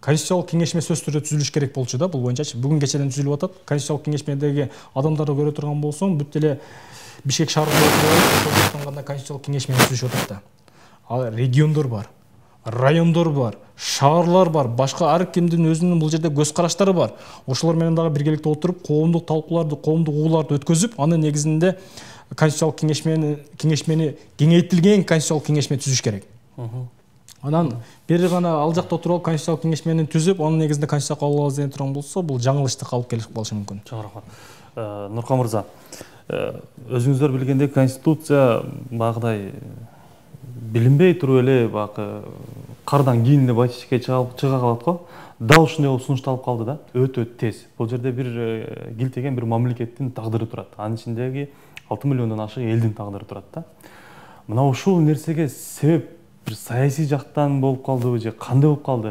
Speaker 3: конституциялык кеңешме сөзсүз түрдө түзүлүш керек болчу да, бул боюнчачы. Бүгүн кечеден түзүлүп атат. Конституциялык кеңешмедеги адамдарды көрө турган болсоң, бүт эле Бишкек шаарында кандай конституциялык кеңешмени түзүшүп атат да. Ал региондор бар, райондор бар, шаарлар бар, башка ар кимдин өзүнүн бул жерде көз караштары бар. Ошолор менен дагы биргеликте отуруп, коомдук талкууларды, коомдук угууларды өткөзүп, анын негизинде конституциялык кеңешмени кеңейтилген конституциялык кеңешме түзүш керек. Анан бери гана ал жакта отуруп конституциялык кеңешмени түзүп, анын негизинде конституция кабыл алабыз деген турган болсо, бул жаңылыштыкка алып келип калышы мүмкүн.
Speaker 1: Чоң рахмат. Нуркан мырза, өзүңүздөр билгендей конституция багыдай билинбей туруп эле баягы кардан кийин эле байтишке чыга калат го. Дал ушундай болуп сунушталып калды да, өтө тез. Бул жерде бир килтеген бир мамлекеттин тагдыры турат. Анын ичиндеги 6 миллиондон ашык элдин тагдыры турат да. Мына ушул нерсеге себеп бир саясий жактан болуп калдыбы же кандай болуп калды?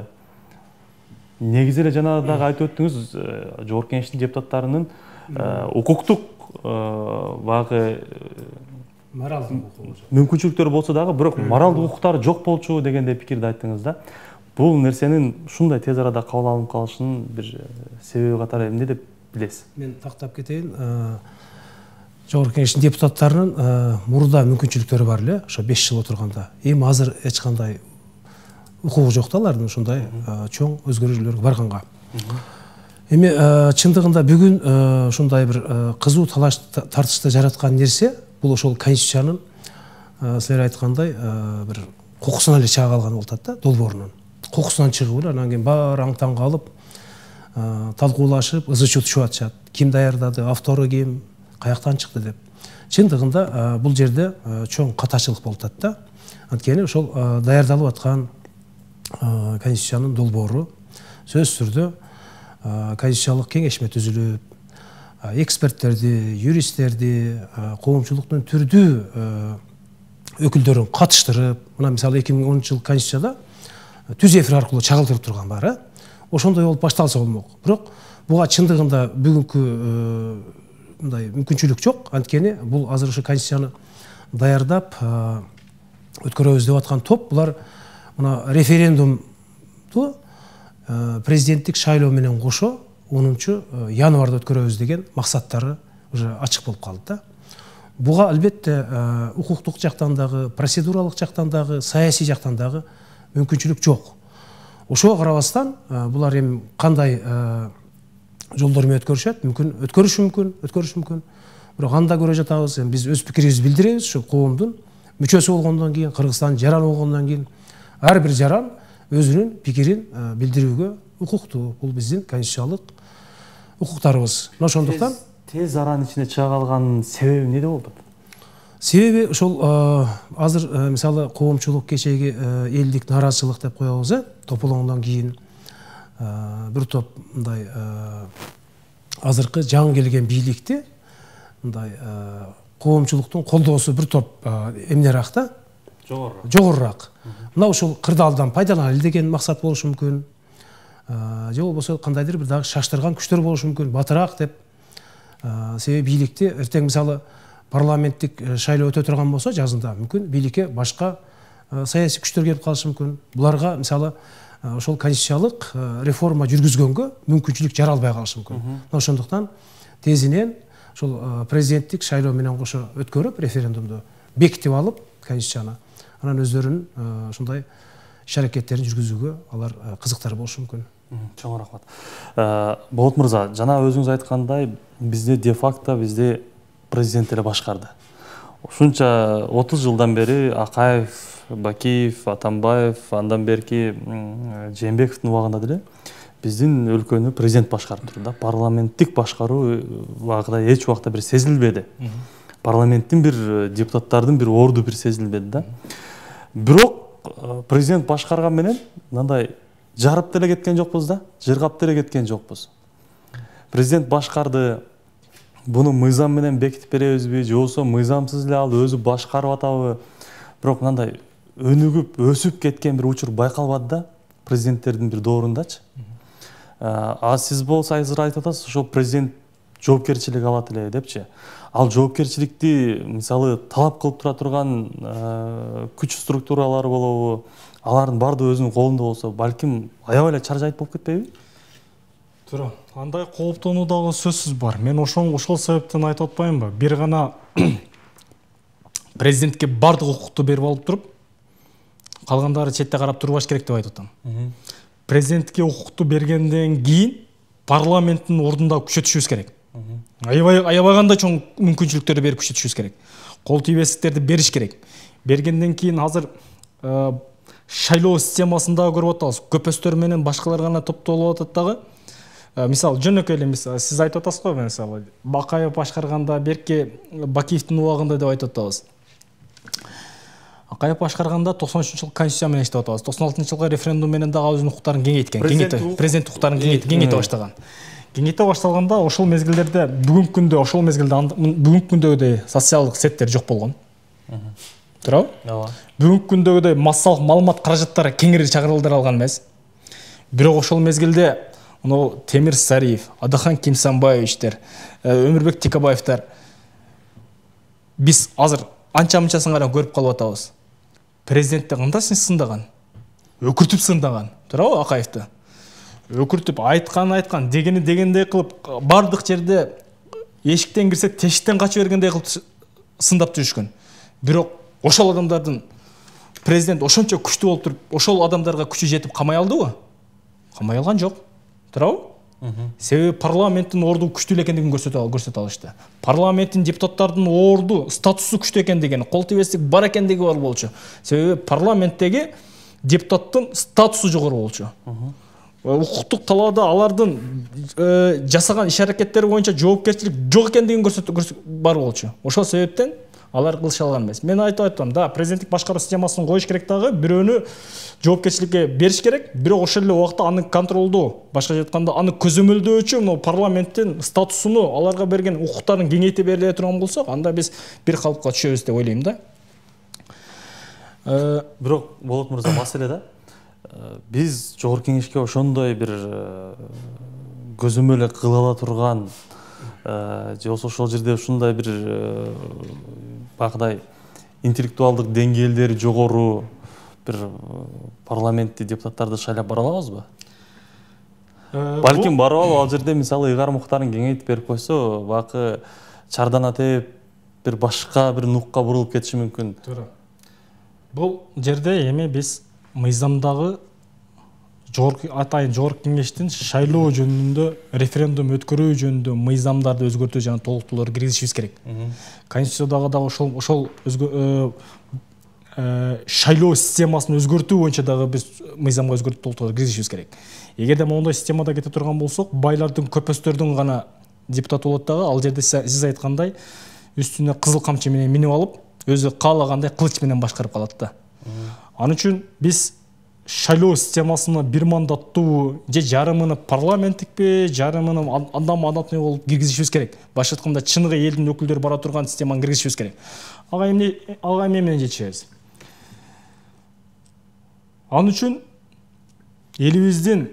Speaker 1: Негизи эле жана дагы айтып өттүңүз, Жогорку Кеңештин депутаттарынын укуктук баягы мүмкүнчүлүктөрү болсо дагы, бирок моралдык укуктары жок болчу дегендей пикирди айттыңыз да. Бул нерсенин ушундай тез арада кабыл алынып калышынын бир себеби катары эмне деп билесиз?
Speaker 2: Мен тактап кетейин. Жогорку Кеңештин депутаттарынын мурда мүмкүнчүлүктөрү бар эле, ошо 5 жыл отурганда. Эми азыр эч кандай укугу жок да алардын ушундай чоң өзгөрүүлөргө барганга. Эми чындыгында бүгүн ушундай бир кызуу талаш тартышты жараткан нерсе бул ошол конституциянын силер айткандай бир кокусунан эле чыга калган болуп атат да, долбоорунун. Кокусунан чыгып эле анан кийин баары аң-таң калып, талкуулашып, ызы чуу атышат. Ким даярдады, автору ким, каяктан чыкты деп. Чындыгында бул жерде чоң катачылык болуп атат да. Анткени ошол даярдалып аткан конституциянын долбоору сөзсүз түрдө конституциялык кеңешме түзүлүп, эксперттерди, юристтерди, коомчулуктун түрдүү өкүлдөрүн катыштырып, мына мисалы 2010 жылы конституцияда түз эфир аркылуу чагылдырып турган бар, ошондой болуп башталса болмок. Бирок буга чындыгында бүгүнкү мындай мүмкүнчүлүк жок. Анткени бул азыр ушу конституцияны даярдап өткөрөбүз деп аткан топ, булар мына референдумду президенттик шайлоо менен кошо 10 январда өткөрөбүз деген максаттары уже ачык болуп калды да. Буга албетте укуктук жактан дагы, процедуралык жактан дагы, саясий жактан дагы мүмкүнчүлүк жок. Ошого карабастан булар эми кандай жолдор менен өткөрүшөт, өткөрүшү мүмкүн. Бирок анда көрө жатабыз, биз өз пикирибизди билдиребиз, ушу коомдун мүчөсү болгондон кийин, Кыргызстандын жараны болгондон кийин ар бир жаран өзүнүн пикирин билдирүүгө укуктуу. Бул биздин конституциялык укуктарыбыз. Ошондуктан
Speaker 1: тез аранын ичине чыга калганын себеби эмнеде болуп атат?
Speaker 2: Себеби ошол азыр мисалы коомчулук кечеги элдик нааразычылык деп коебуз, тополоңдон кийин бир топ мындай азыркы жаңы келген бийликти мындай коомчулуктун колдоосу бир топ эмнераак да, жогорураак. Мына ушул кырдаалдан пайдаланалы деген максат болушу мүмкүн. Же болбосо кандайдыр бир дагы шаштырган күчтөр болушу мүмкүн, батыраак деп. Себеби бийликти эртең мисалы парламенттик шайлоо өтө турган болсо жазында мүмкүн бийликке башка саясий күчтөр келип калышы мүмкүн. Буларга мисалы ошол конституциялык реформа жүргүзгөнгө мүмкүнчүлүк жаралбай калышы мүмкүн. Ошондуктан тезинен ошол президенттик шайлоо менен кошо өткөрүп референдумду бекитип алып конституцияны, анан өздөрүнүн ушундай иш аракеттерин жүргүзүүгө алар кызыктар болушу мүмкүн.
Speaker 1: Чоң рахмат. Болот мырза, жана өзүңүз айткандай, бизде де факто бизде президент эле башкарды. Ушунча 30 жылдан бери Акаев, Бакиев, Атамбаев, андан берки Жээнбековдун убагында деле биздин өлкөнү президент башкарып турду да. Парламенттик башкаруу убагында эч убакта бир сезилбеди. Парламенттин бир депутаттардын бир орду бир сезилбеди да. Бирок президент башкарган менен мындай жарып деле кеткен жокпуз да, жыргап деле кеткен жокпуз. Президент башкарды, буну мыйзам менен бекитип беребизби, же болбосо мыйзамсыз эле ал өзү башкарып атабы? Бирок мындай өнүгүп, өсүп кеткен бир учур байкалбады да президенттердин бир доорундачы. Сиз болсо азыр айтып атасыз, ошол президент жоопкерчилик алат эле депчи. Ал жоопкерчиликти мисалы талап кылып тура турган күч структуралары болобу, алардын баардыгы өзүнүн колунда болсо, балким аябай эле чаржайт болуп кетпейби?
Speaker 3: Туура. Андай кооптонуу дагы сөзсүз бар. Мен ошол себептен айтып атпаймынбы? Бир гана президентке бардык укукту берип алып туруп, калгандары четте карап турбаш керек деп айтып атам. Президентке укукту бергенден кийин парламенттин ордунда күчөтүшүбүз керек. Аябай кандай чоң мүмкүнчүлүктөрдү берип күчөтүшүбүз керек. Кол тийбестиктерди бериш керек. Бергенден кийин азыр шайлоо системасында көрүп атабыз. Көпөстөр менен башкалар гана топтолуп атат дагы. Мисалы жөнөкөй эле сиз айтып атасыз го, мисалы Бакаев башкарганда Берке Бакиевдин убагында деп айтып атабыз. Акаев башкарганда 93-жылкы конституция менен иштеп атабыз. 96-жылкы референдум менен дагы өзүнүн укуктарын кеңейткен. Президент укуктарын кеңейте баштаган. Кеңейте башталганда ошол мезгилдерде бүгүнкү күндөгүдөй социалдык сеттер жок болгон. Туурабы?
Speaker 1: Ооба.
Speaker 3: Бүгүнкү күндөгүдөй массалык маалымат каражаттары кеңири чыгарылдырылган эмес. Бирок ошол мезгилде Темир Сариев, Адахан Кимсанбаевичтер, Өмүрбек Тикабаевтер биз азыр анча-мынчасын гана көрүп калып атабыз. Президентти кандай сындаган? Өкүртүп сындаган. Туурабы Акаевди? Өкүртүп айткан, дегендей кылып бардык жерде эшиктен кирсе тешиктен качып бергендей кылып сындап жүрүшкөн. Бирок ошол адамдардын президент ошончо күчтүү болуп туруп, ошол адамдарга күчү жетип камай алдыбы? Камай алган жок. Туурабы? Себеби парламенттин орду күчтүү экендигин көрсөтө алышты. Парламенттин депутаттардын орду статусу күчтүү экендигин, кол тийбестик бар экендиги бар болчу. Себеби парламенттеги депутаттын статусу жогору болчу. Укуктук талаада алардын жасаган иш-аракеттери боюнча жоопкерчилик жок экендигин бар болчу. Ошол себептен алар кылыша алган эмес. Мен айтып атам, да, президенттик башкаруу системасын коюш керек дагы, бирөөнү жоопкерчиликке бериш керек, бирок ошол эле убакта аны контролдоо, башкача айтканда аны көзөмөлдөөчү парламенттин статусуну, аларга берген укуктарын кеңейте бериле турган болсок, анда биз бир калыпка түшөбүз деп ойлойм да.
Speaker 1: Бирок Болот мырза, маселе да. Биз жогорку кеңешке ошондой бир көзөмөл кыла ала турган же болбосо ошол жерде ушундай бир багыдай интеллектуалдык деңгээлдери жогору бир парламентти депутаттарды шайлап бара алабызбы? Балким барып алып ал жерде мисалы ыйгар муктарын кеңейтип берип койсо, бакы чардана тееп бир башка бир нукка бурулуп кетиши мүмкүн.
Speaker 3: Туура. Бул жерде эми биз мыйзамдагы жогорку кеңештин шайлоо жөнүндө, референдум өткөрүү жөнүндө мыйзамдарды өзгөртүү жана толуктуулар киргизишибиз керек. Конституциядагы дагы ошол шайлоо системасын өзгөртүү боюнча дагы биз мыйзамга өзгөртүү толуктуулар киргизишибиз керек. Эгерде моундай системада кете турган болсок, байлардын көпөстөрдүн гана депутаты болот дагы, ал жерде сиз айткандай үстүнө кызыл камчы менен минип алып, өзү каалагандай кылыч менен башкарып калат да. Анын үчүн биз шайлоо системасына бир мандаттуу же жарымыны парламенттикпи, жарымыны анда мандатный болуп киргизишибиз керек. Башка айтканда чыныгы элдин өкүлдөрү бара турган системаны киргизишибиз керек. Ага эмне менен жетишебиз? Анын үчүн элибиздин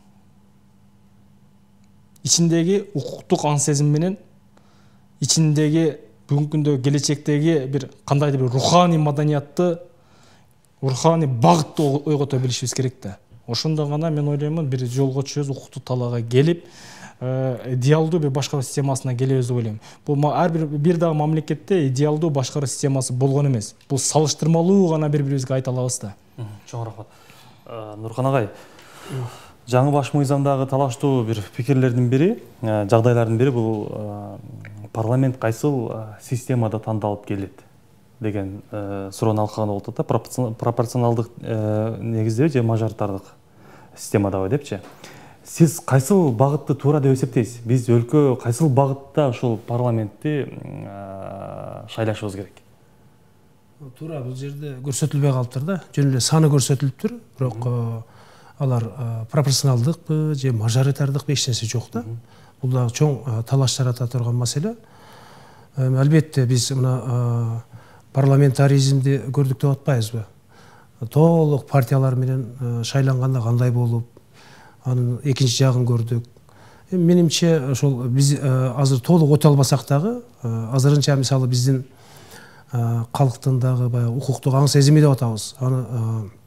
Speaker 3: ичиндеги укуктук аң сезим менен, ичиндеги бүгүнкү күндө келечектеги бир кандайдыр бир руханий маданиятты, руханий багытты ойгото билишибиз керек да. Ошондо гана мен ойлоймун бир жолго түшөбүз, укуктук талаага келип, идеалдуу бир башкаруу системасына келебиз деп ойлойм. Бул ар бир дагы мамлекетте идеалдуу башкаруу системасы болгон эмес. Бул салыштырмалуу гана бири-бирибизге айта алабыз да.
Speaker 1: Чоң рахмат. Нурхан агай, жаңы баш мыйзамдагы талаштуу бир пикирлердин бири, жагдайлардын бири бул парламент кайсыл системада тандалып келет деген суроону алкаган болуп атат да, пропорционалдык негизде же мажоритардык системадабы депчи. Сиз кайсыл багытты туура деп эсептейсиз? Биз өлкө кайсыл багытта ушул парламентти шайлашыбыз керек?
Speaker 2: Туура, бул жерде көрсөтүлбөй калыптыр да. Жөн эле саны көрсөтүлүптүр, бирок алар пропорционалдыкпы же мажоритардыкпы эч нерсе жок да. Бул дагы чоң талаш жарата турган маселе. Албетте биз мына парламентаризмди көрдүк деп атпайбызбы? Толук партиялар менен шайланганда кандай болуп, анын экинчи жагын көрдүк. Менимче ошол биз азыр толук өтө албасак дагы, азырынча мисалы биздин калктын дагы баягы укуктук аң сезими деп атабыз. Аны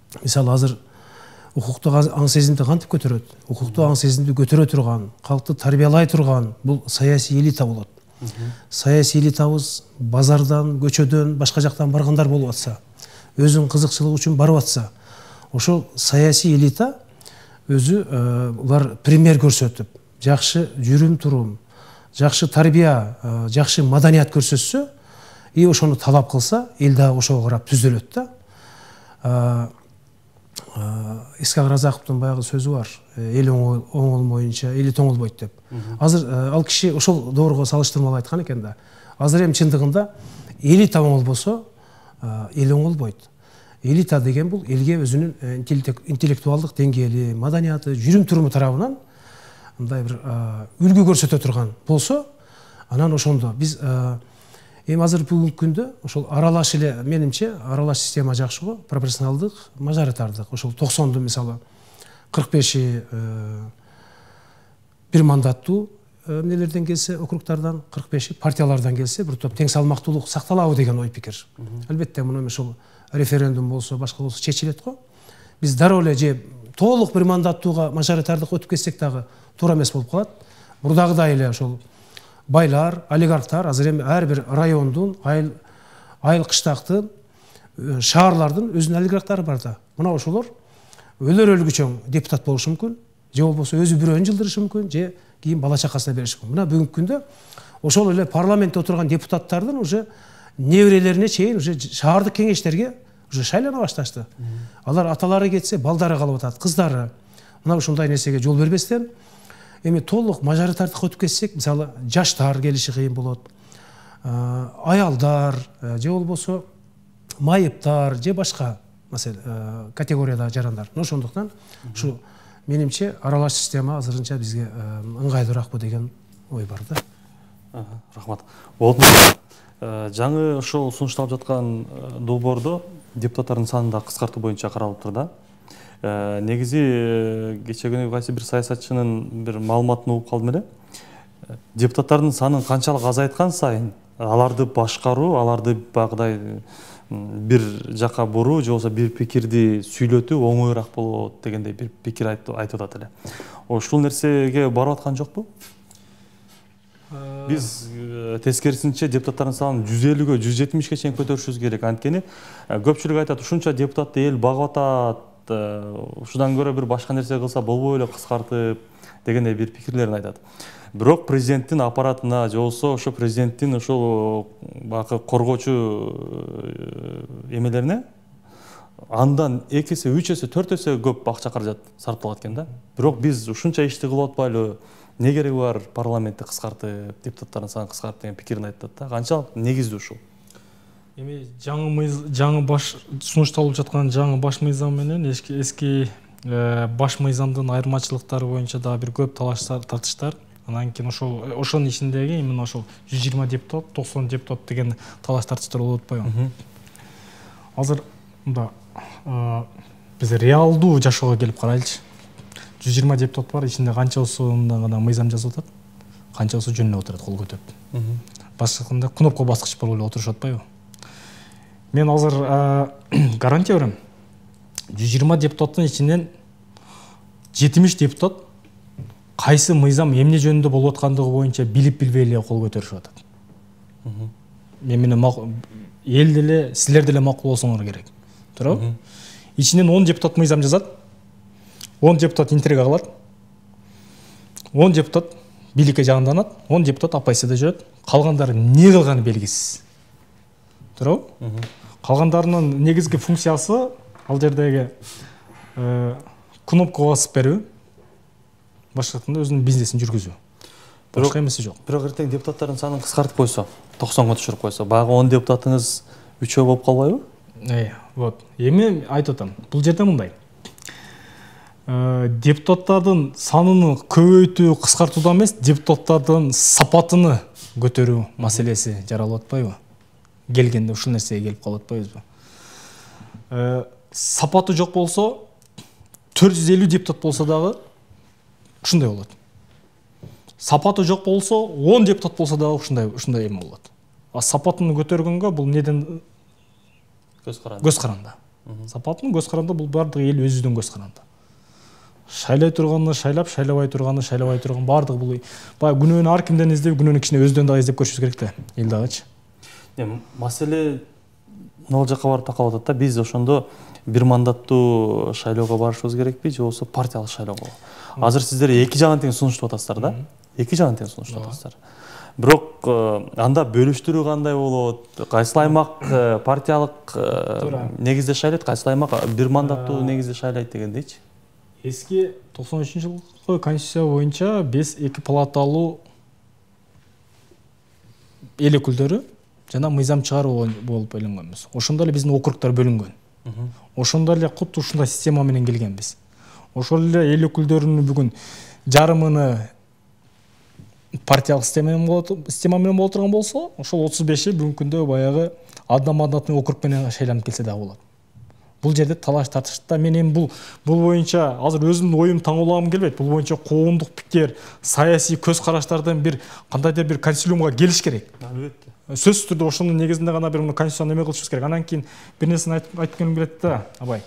Speaker 2: мисалы азыр укуктук аң сезимди кантип көтөрөт? Укуктук аң сезимди көтөрө турган, калкты тарбиялай турган бул саясий элита болот. Саясий элитабыз базардан, көчөдөн, башка жактан баргандар болуп атса, өзүнүн кызыкчылыгы үчүн барып атса, ошол саясий элита өзү улар пример көрсөтүп, жакшы жүрүм турум, жакшы тарбия, жакшы маданият көрсөтсө, и ошону талап кылса, эл дагы ошого карап түзөлөт да. Искак Разаковдун баягы сөзү бар. Эл оңолмоюнча эли тоңолбойт деп. Азыр ал киши ошол доорго салыштырмалуу айткан экен да. Азыр эми чындыгында элита оңолбосо, эл оңолбойт. Элита деген бул элге өзүнүн интеллектуалдык деңгээли, маданияты, жүрүм туруму тарабынан мындай бир үлгү көрсөтө турган болсо, анан ошондо биз эми азыр бүгүнкү күндө ошол аралаш эле, менимче аралаш система жакшы го, пропорционалдык, мажоритардык. Ошол 90-ду мисалы 45-и бир мандаттуу эмнелерден келсе, округтардан, 45-и партиялардан келсе, бир топ тең салмактуулук сакталабы деген ой пикир. Албетте муну ошол референдум болсо, башка болсо чечилет го. Биз дароо эле же толук бир мандаттууга мажоритардык өтүп кетсек дагы туура эмес болуп калат. Мурдагыдай эле ошол байлар, олигархтар азыр эми ар бир райондун, айыл кыштактын, шаарлардын өзүнүн олигархтары бар да. Мына ошолор өлөр өлгүчө депутат болушу мүмкүн, же болбосо өзү бирөөнү жылдырышы мүмкүн, же кийин бала чакасына бериши мүмкүн. Мына бүгүнкү күндө ошол эле парламентте отурган депутаттардын уже неберелерине чейин уже шаардык кеңештерге уже шайлана башташты. Алар аталары кетсе, балдары калып атат, кыздары. Мына ушундай нерсеге жол бербестен эми толук мажоритардыкка өтүп кетсек, мисалы жаштар келиши кыйын болот, аялдар, же болбосо майыптар, же башка категориядагы жарандар. Ошондуктан ушу менимче аралаш система азырынча бизге ыңгайлуураакпы деген ой бар да.
Speaker 1: Рахмат. Болот. Жаңы ошол сунушталып жаткан долбоордо депутаттардын санын да кыскартуу боюнча каралып тур да. Негизи кече күнү кайсы бир саясатчынын бир маалыматын угуп калдым эле. Депутаттардын санын канчалык азайткан сайын аларды башкаруу, аларды багыдай бир жака буруу, же болбосо бир пикирди сүйлөтүү оңоюраак болот дегендей бир пикир айтып атат эле. Ушул нерсеге барып аткан жокпу? Биз тескерисинче депутаттардын санын 150-гө 170-ге чейин көтөрүшүбүз керек. Анткени көпчүлүк айтат, ушунча депутатты эл багып атат, ушудан көрө бир башка нерсе кылса болбой эле кыскартып дегендей бир пикирлерин айтат. Бирок президенттин аппаратына, же болбосо ошо президенттин ошол багы коргоочу эмелерине андан 2 эсе, 3 эсе, 4 эсе көп акча каражат сарпталат экен да. Бирок биз ушунча ишти кылып атпайлы, не кереги бар парламентти кыскартып, депутаттардын санын кыскартып деген пикирин айтат да. Канчалык негиздүү ушул?
Speaker 3: Эми жаңы баш сунушталып жаткан жаңы баш мыйзам менен эски баш мыйзамдын айырмачылыктары боюнча дагы бир көп тартыштар. Анан кийин ошонун ичиндеги именно ошол 120 депутат, 90 депутат деген талаш тартыштар болуп атпайбы? Азыр мында биз реалдуу жашоого келип карайлычы. 120 депутат бар, ичинде канчасында гана мыйзам жазып атат, канчасы жөнүнө отурат, кол көтөрүп. Башкында кнопка баскыч болуп эле отурушуп атпайбы? Мен азыр гарантия берем. 120 депутаттын ичинен 70 депутат кайсы мыйзам эмне жөнүндө болуп аткандыгы боюнча билип-билбей эле кол көтөрүшүп атат. Мен менен эл деле, силер деле макул болсоңор керек. Туурабы? Ичинен 10 депутат мыйзам жазат. 10 депутат интрига кылат. 10 депутат бийликке жагынданат, 10 депутат оппозицияда жүрөт. Калгандары эмне кылганы белгисиз. Туурабы? Калгандарынын негизги функциясы ал жердеги кнопка басып берүү, башкача өзүнүн бизнесин жүргүзүү. Башка эмеси жок.
Speaker 1: Бирок эртең депутаттардын санын кыскартып койсо, 90га түшүрүп койсо, баягы 10 депутатыңыз 3 болуп калбайбы?
Speaker 3: Вот. Эми айтып атам. Бул жерде мындай. Депутаттардын санын көбөйтүү, кыскартуудан эмес, депутаттардын сапатыны көтөрүү маселеси жаралып атпайбы? Келгенде ушул нерсеге келип калып атпайбызбы? Сапаты жок болсо, 450 депутат болсо дагы ушундай болот. Сапаты жок болсо, 10 депутат болсо дагы ушундай эме болот. А сапатын көтөргөнгө бул неден көз каранды. Сапаттын көз каранды бул бардыгы эл өзүнүн көз каранды. Шайлай турганды шайлап, шайлабай турганды шайлабай турган бардыгы бул баягы күнөөнү ар кимден издеп, күнөөнү кичине өзүдөн дагы издеп көрүшүбүз керек да, эл дагычы.
Speaker 1: Маселе могул жакка барып такалып атат да, биз ошондо бир мандаттуу шайлоого барышыбыз керекпи, же болбосо партиялык шайлоого? Азыр сиздер эки жагын тең сунуштап атасыздар да? Эки жагын тең сунуштап атасыздар. Бирок анда бөлүштүрүү кандай болот? Кайсыл аймак партиялык негизде шайлайт, кайсыл аймак бир мандаттуу негизде шайлайт дегендейчи?
Speaker 3: Эски 93-жылкы конституция боюнча биз эки палаталуу эл өкүлдөрү жана мыйзам чыгаруу болуп бөлүнгөнбүз. Ошондо эле биздин округдар бөлүнгөн. Ошондо эле куту ушундай система менен келгенбиз. Ошол эле эл өкүлдөрүнүн бүгүн жарымыны партиялык система менен боло турган болсо, ошол 35-и бүгүнкү күндө баягы одномандатный округ менен шайланып келсе да болот. Бул жерде талаш тартышта мен эми бул боюнча азыр өзүмдүн оюмду таңуулагым келбейт. Бул боюнча коомдук пикир, саясий көз караштардын бир кандайдыр бир консилиумга келиш керек.
Speaker 1: Албетте.
Speaker 3: Сөзсүз түрдө ошонун негизинде гана бир конституцияны эме кылышыбыз керек. Анан кийин бир нерсени айткым келет да, абай.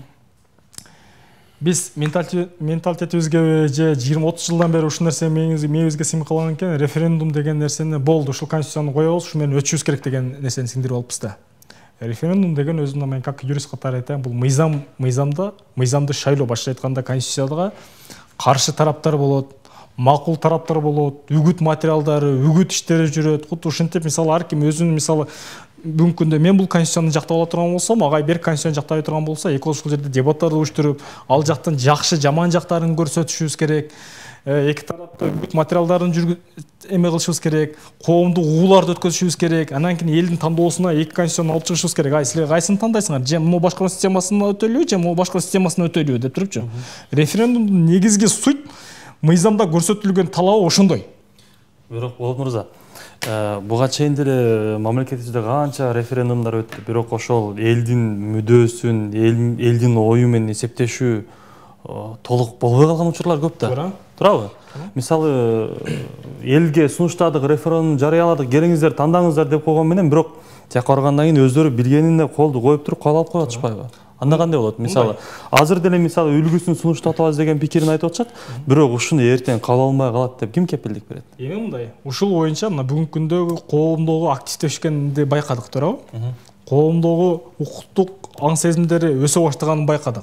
Speaker 3: Биз менталитетибизге же 20-30 жылдан бери ушул нерсе мээбизге сиңип экен, референдум деген нерсени болду, ушул конституцияны коебуз, ушу менен өтүшүбүз керек деген нерсени сиңдирип алыпбыз да. Референдум деген өзүнүн мен как юрист катары айтайын, бул мыйзамды шайлоо, башка айтканда конституцияга каршы тараптар болот, макул тараптар болот, үгүт материалдары, үгүт иштери жүрөт. Куту ушинтип мисалы ар ким өзүнүн мисалы бүгүнкү күндө мен бул конституцияны жактап ала турган болсом, ага бир конституцияны жактабай турган болсо, экөө ушул жерде дебаттарды уюштуруп, ал жактын жакшы, жаман жактарын көрсөтүшүбүз керек. Эки тарапта үгүт материалдарын эме кылышыбыз керек, коомдук угууларды өткөзүшүбүз керек. Анан кийин элдин тандоосуна эки конституцияны алып чыгышыбыз керек. Силер кайсыны тандайсыңар? Же могу башкаруу системасына өтөлүү, же могу башкаруу системасына өтөлүү деп турупчу. Референдумдун негизги суть мыйзамда көрсөтүлгөн талабы ошондой.
Speaker 1: Бирок Болот мырза, буга чейин деле мамлекетибизде канча референдумдар өттү, бирок ошол элдин мүдөөсүн, элдин ою менен эсептешүү толук болбой калган учурлар көп да. Туурабы? Мисалы, элге сунуштадык, референдум жарыяладык, келиңиздер, тандаңыздар деп койгон менен, бирок тияка баргандан кийин өздөрү билгенине колду коюп туруп кабыл алып коюп атышпайбы? Анда кандай болот? Мисалы, азыр деле мисалы үлгүсүн сунуштатабыз деген пикирин айтып атышат, бирок ушуну эртең кабыл алынбай калат деп ким кепилдик берет?
Speaker 3: Эми мындай, ушул боюнча мына бүгүнкү күндөгү коомдогу активдешкенди байкадык, туурабы? Коомдогу укуктук аң сезимдери өсө баштаганын байкадык.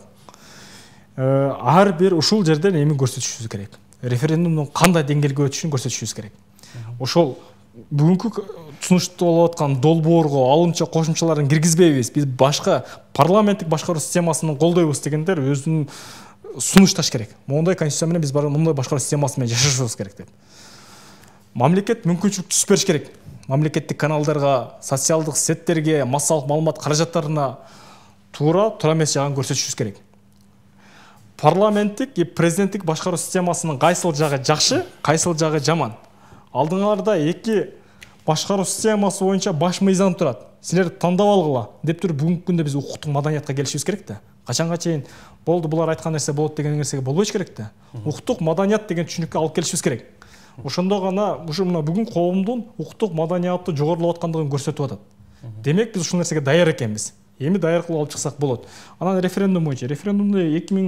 Speaker 3: Ар бир ушул жерден эми көрсөтүшүбүз керек. Референдумдун кандай деңгээлге өтүшүн көрсөтүшүбүз керек. Ошол бүгүнкү сунушталып аткан долбоорго алымча кошумчаларын киргизбейбиз. Биз башка парламенттик башкаруу системасын колдойбуз дегендер өзүнүн сунушташ керек. Мондай конституция менен биз мындай башкаруу системасы менен жашашыбыз керек деп. Мамлекет мүмкүнчүлүк түзүп бериш керек. Мамлекеттик каналдарга, социалдык сеттерге, массалык маалымат каражаттарына туура эмес жагын көрсөтүшүбүз керек. Парламенттик и президенттик башкаруу системасынын кайсыл жагы жакшы, кайсыл жагы жаман. Алдыңарда эки башкаруу системасы боюнча баш мыйзам турат. Силер тандап алгыла деп туруп бүгүнкү күндө биз укуктук маданиятка келишибиз керек да. Качанга чейин болду булар айткан нерсе болот деген нерсеге болбош керек да. Укуктук маданият деген түшүнүккө алып келишибиз керек. Ошондо гана ушу мына бүгүн коомдун укуктук маданиятты жогорулап аткандыгын көрсөтүп атат. Демек биз ушул нерсеге даяр экенбиз. Эми даяр кылып алып чыксак болот. Анан референдум боюнча. Референдумду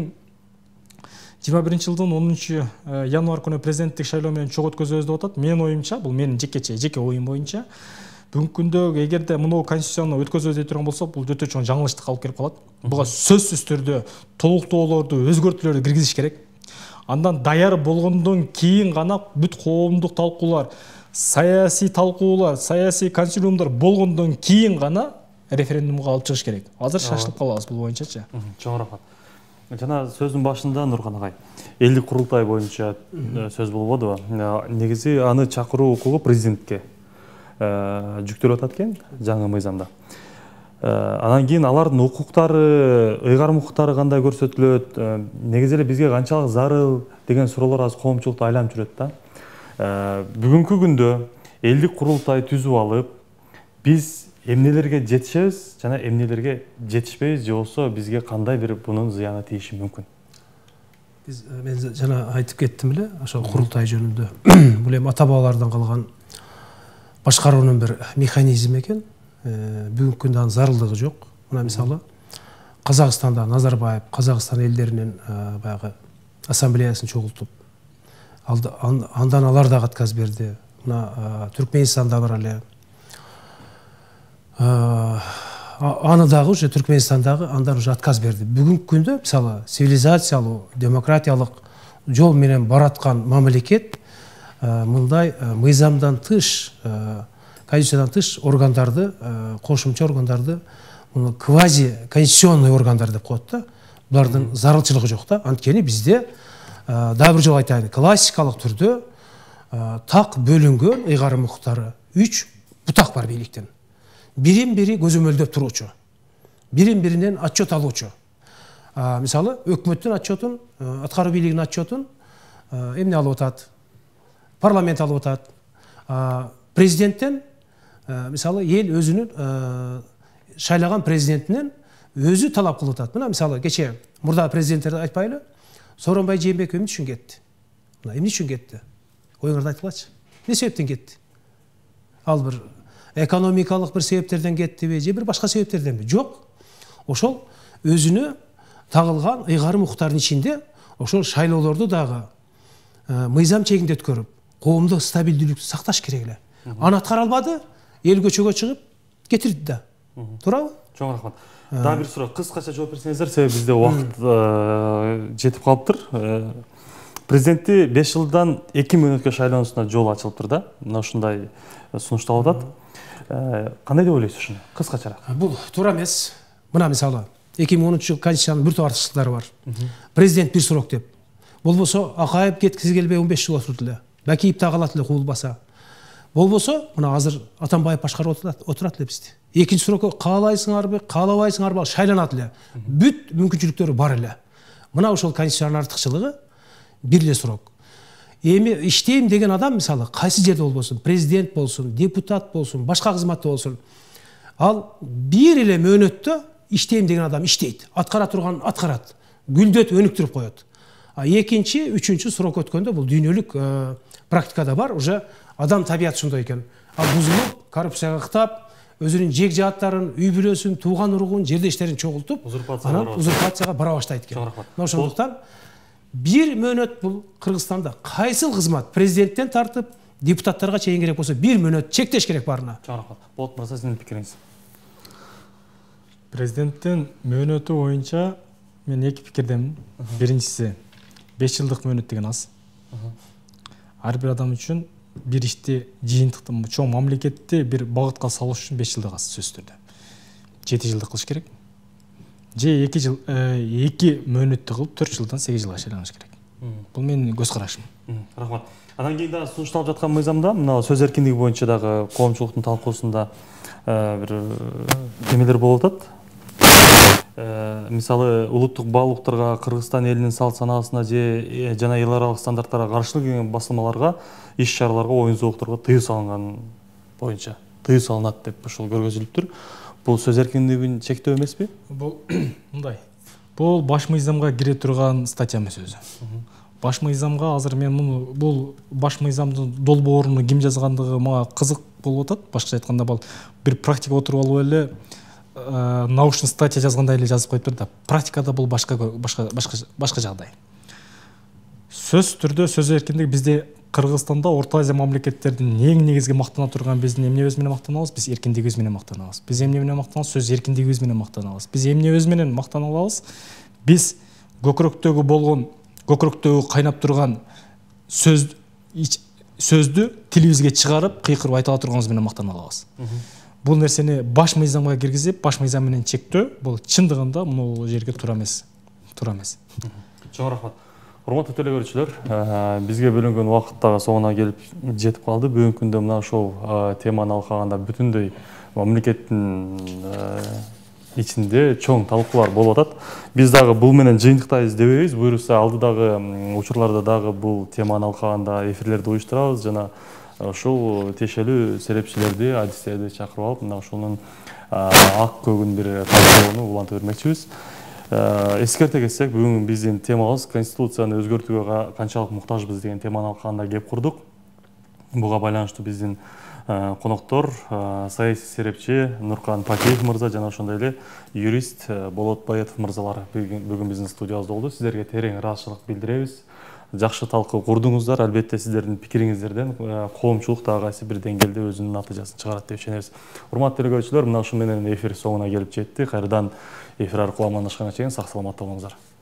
Speaker 3: 2021 жылдын 10 январь күнү президенттик шайлоо менен чогуу өткөзөбүз деп атат. Менин оюмча, бул менин жеке оюм боюнча, бүгүнкү күндө эгерде мына конституцияны өткөзөбүз деп турган болсо, бул өтө чоң жаңылыштыкка алып келип калат. Буга сөзсүз түрдө толуктоолорду, өзгөртүүлөрдү киргизиш керек. Андан даяр болгондон кийин гана бүт коомдук талкуулар, саясий талкуулар, саясий консилиумдар болгондон кийин гана референдумга алып чыгыш керек. Азыр шашылып калабыз бул боюнчачы.
Speaker 1: Чоң рахмат. Жана сөздүн башында Нурхан агай элдик курултай боюнча сөз болбодубу? Негизи аны чакыруу укугу президентке жүктөлүп атат экен жаңы мыйзамда. Анан кийин алардын укуктары, ыйгарым укуктары кандай көрсөтүлөт? Негизи эле бизге канчалык зарыл деген суроолор азыр коомчулукта айланып жүрөт да. Бүгүнкү күндө элдик курултай түзүп алып, биз эмнелерге жетишебиз жана эмнелерге жетишпейбиз, же болбосо бизге кандай бир бунун зыяны тийиши мүмкүн?
Speaker 2: Мен жана айтып кеттим эле, ошол курултай жөнүндө. Бул эми ата бабалардан калган башкаруунун бир механизми экен. Бүгүнкү күндө анын зарылдыгы жок. Мына мисалы, Қазақстанда Назарбаев Қазақстан елдерінен баяғы ассамблеясын чогултуп андан алар дагы отказ берди. Мына Түркменстанда бар эле. Аны дагы уже Түркменстандагы андан уже отказ берди. Бүгүнкү күндө мисалы цивилизациялуу, демократиялык жол менен бараткан мамлекет мындай мыйзамдан тыш, конституциядан тыш органдарды, кошумча органдарды квази конституционный органдар деп коет да. Булардын зарылчылыгы жок да. Анткени бизде дагы бир жолу айтайын, классикалык түрдө так бөлүнгөн ыйгарым укуктары 3 бутак бар бийликтен. Бирин-бири көзөмөлдөп туруучу, бирин-биринен отчет алуучу. Мисалы, өкмөттүн отчетун, аткаруу бийлигинин отчетун эмне алып атат? Парламент алып атат. Президенттен, мисалы, эл өзүнүн шайлаган президентинен өзү талап кылып атат. Мына мисалы, кече мурда президенттерди айтпайлы, Сооронбай Жээнбеков эмне үчүн кетти? Мына эмне үчүн кетти? Оюңарды айтылачы. Эмне себептен кетти? Ал бир экономикалык бир себептерден кеттиби, же бир башка себептерденби? Жок. Ошол өзүнө тагылган ыйгарым укуктардын ичинде ошол шайлоолорду дагы мыйзам чегинде өткөрүп, коомдук стабилдүүлүктү сакташ керек эле. Аны аткара албады, эл көчөгө чыгып кетирди да. Туурабы?
Speaker 1: Чоң рахмат. Дагы бир суроо, кыскача жооп берсеңиздер, себеби бизде убакыт жетип калыптыр. Президентти 5 жылдан 2 мөөнөткө шайлоонусуна жол ачылыптыр да. Мына ушундай сунушталып атат. Кандай деп ойлойсуз ушуну? Кыскачараак.
Speaker 2: Бул туура эмес. Мына мисалы 2010-жыл конституциянын бир топ артыкчылыктары бар. Президент бир срок деп. Болбосо Акаев кеткизи келбей 15 жыл отурду эле. Бакиев так алат эле кубулбаса. Болбосо мына азыр Атамбаев башкарып отурат эле бизди. Экинчи срокко каалайсыңарбы, каалабайсыңарбы шайланат эле. Бүт мүмкүнчүлүктөрү бар эле. Мына ошол конституциянын артыкчылыгы бир эле срок. Эми иштейм деген адам мисалы кайсы жерде болбосун, президент болсун, депутат болсун, башка кызматта болсун, ал бир эле мөөнөттө иштейм деген адам иштейт, аткара турган аткарат, гүлдөт, өнүктүрүп коет. Экинчи, үчүнчү срок өткөндө бул дүйнөлүк практикада бар, уже адам табияты ушундай экен. Ал бузулуп, коррупцияга ыктап, өзүнүн жег жааттарын, үй бүлөсүн, тууган уругун, жердештерин чогултуп, анан узурпацияга бара баштайт экен. Мына ошондуктан бир мөөнөт бул Кыргызстанда кайсыл кызмат президенттен тартып депутаттарга чейин керек болсо бир мөөнөт чектеш керек барына.
Speaker 1: Чоң рахмат. Болот мырза, сиздин пикириңиз?
Speaker 3: Президенттин мөөнөтү боюнча мен эки пикирдемин. Биринчиси 5 жылдык мөөнөт деген аз. Ар бир адам үчүн бир ишти жыйынтыкты чоң мамлекетти бир багытка салыш үчүн 5 жылдык аз сөзсүз түрдө. 7 жылдык кылыш керек. Же 2 жыл 2 мөөнөттү кылып 4 жылдан 8 жылга шайланыш керек. Бул менин көз карашым.
Speaker 1: Рахмат. Андан кийин дагы сунушталып жаткан мыйзамда мына сөз эркиндиги боюнча дагы коомчулуктун талкуусунда бир темелер болуп атат. Мисалы улуттук баалуулуктарга, Кыргызстан элинин салт санаасына же жана эл аралык стандарттарга каршылык келген басылмаларга, иш-чараларга, оюн-зоокторго тыюу салынган боюнча тыюу салынат деп ушул көргөзүлүптүр. Бул сөз эркиндигин чектөө эмеспи?
Speaker 3: Бул мындай. Бул баш мыйзамга кире турган статья эмес өзү. Баш мыйзамга азыр мен муну бул баш мыйзамдын долбооруну ким жазгандыгы мага кызык болуп атат. Башкача айтканда бул бир практика отуруп алып эле научный статья жазгандай эле жазып коюптур да. Практикада бул башка жагдай. Сөз түрдө сөз эркиндиги бизде Кыргызстанда Орто Азия мамлекеттердин эң негизги мактана турган биздин эмнебиз менен мактанабыз? Биз эркиндигибиз менен мактанабыз. Биз эмне менен мактанабыз? Сөз эркиндигибиз менен мактанабыз. Биз эмнебиз менен мактана алабыз? Биз көкүрөктөгү кайнап турган сөздү тилибизге чыгарып, кыйкырып айта турганыбыз менен мактана алабыз. Бул нерсени баш мыйзамга киргизип, баш мыйзам менен чектөө бул чындыгында мына жерге туура эмес.
Speaker 1: Чоң рахмат. Урматтуу телекөрүүчүлөр, бизге бөлүнгөн убакыт дагы соңуна келип жетип калды. Бүгүнкү күндө мына ушул теманы алкаганда бүтүндөй мамлекеттин ичинде чоң талкуулар болуп атат. Биз дагы бул менен жыйынтыктайбыз дебейбиз. Буюрса алдыдагы учурларда дагы бул теманы алкаганда эфирлерди уюштурабыз жана ушул тиешелүү серепчилерди, адистерди чакырып алып, мына ушунун ак көгүн бир талкууну улантып бермекчибиз. Эскерте кетсек, бүгүн биздин темабыз Конституцияны өзгөртүүгө канчалык муктажбыз деген теманы алкаганда кеп курдук. Буга байланыштуу биздин Коноктор саясий серепчи Нуркан Пакиев мырза жана ошондой эле юрист Болот Баятов мырзалар бүгүн биздин студиябызда болду. Сиздерге терең ыраазычылык билдиребиз. Жакшы талкуу курдуңуздар. Албетте сиздердин пикириңиздерден коомчулук дагы кайсы бир деңгээлде өзүнүн натыйжасын чыгарат деп ишенебиз. Урматтуу көрүүчүлөр, мына ушун менен эфир соңуна келип жетти. Кайрадан эфир аркылуу амандашканга чейин сак саламатта болуңуздар.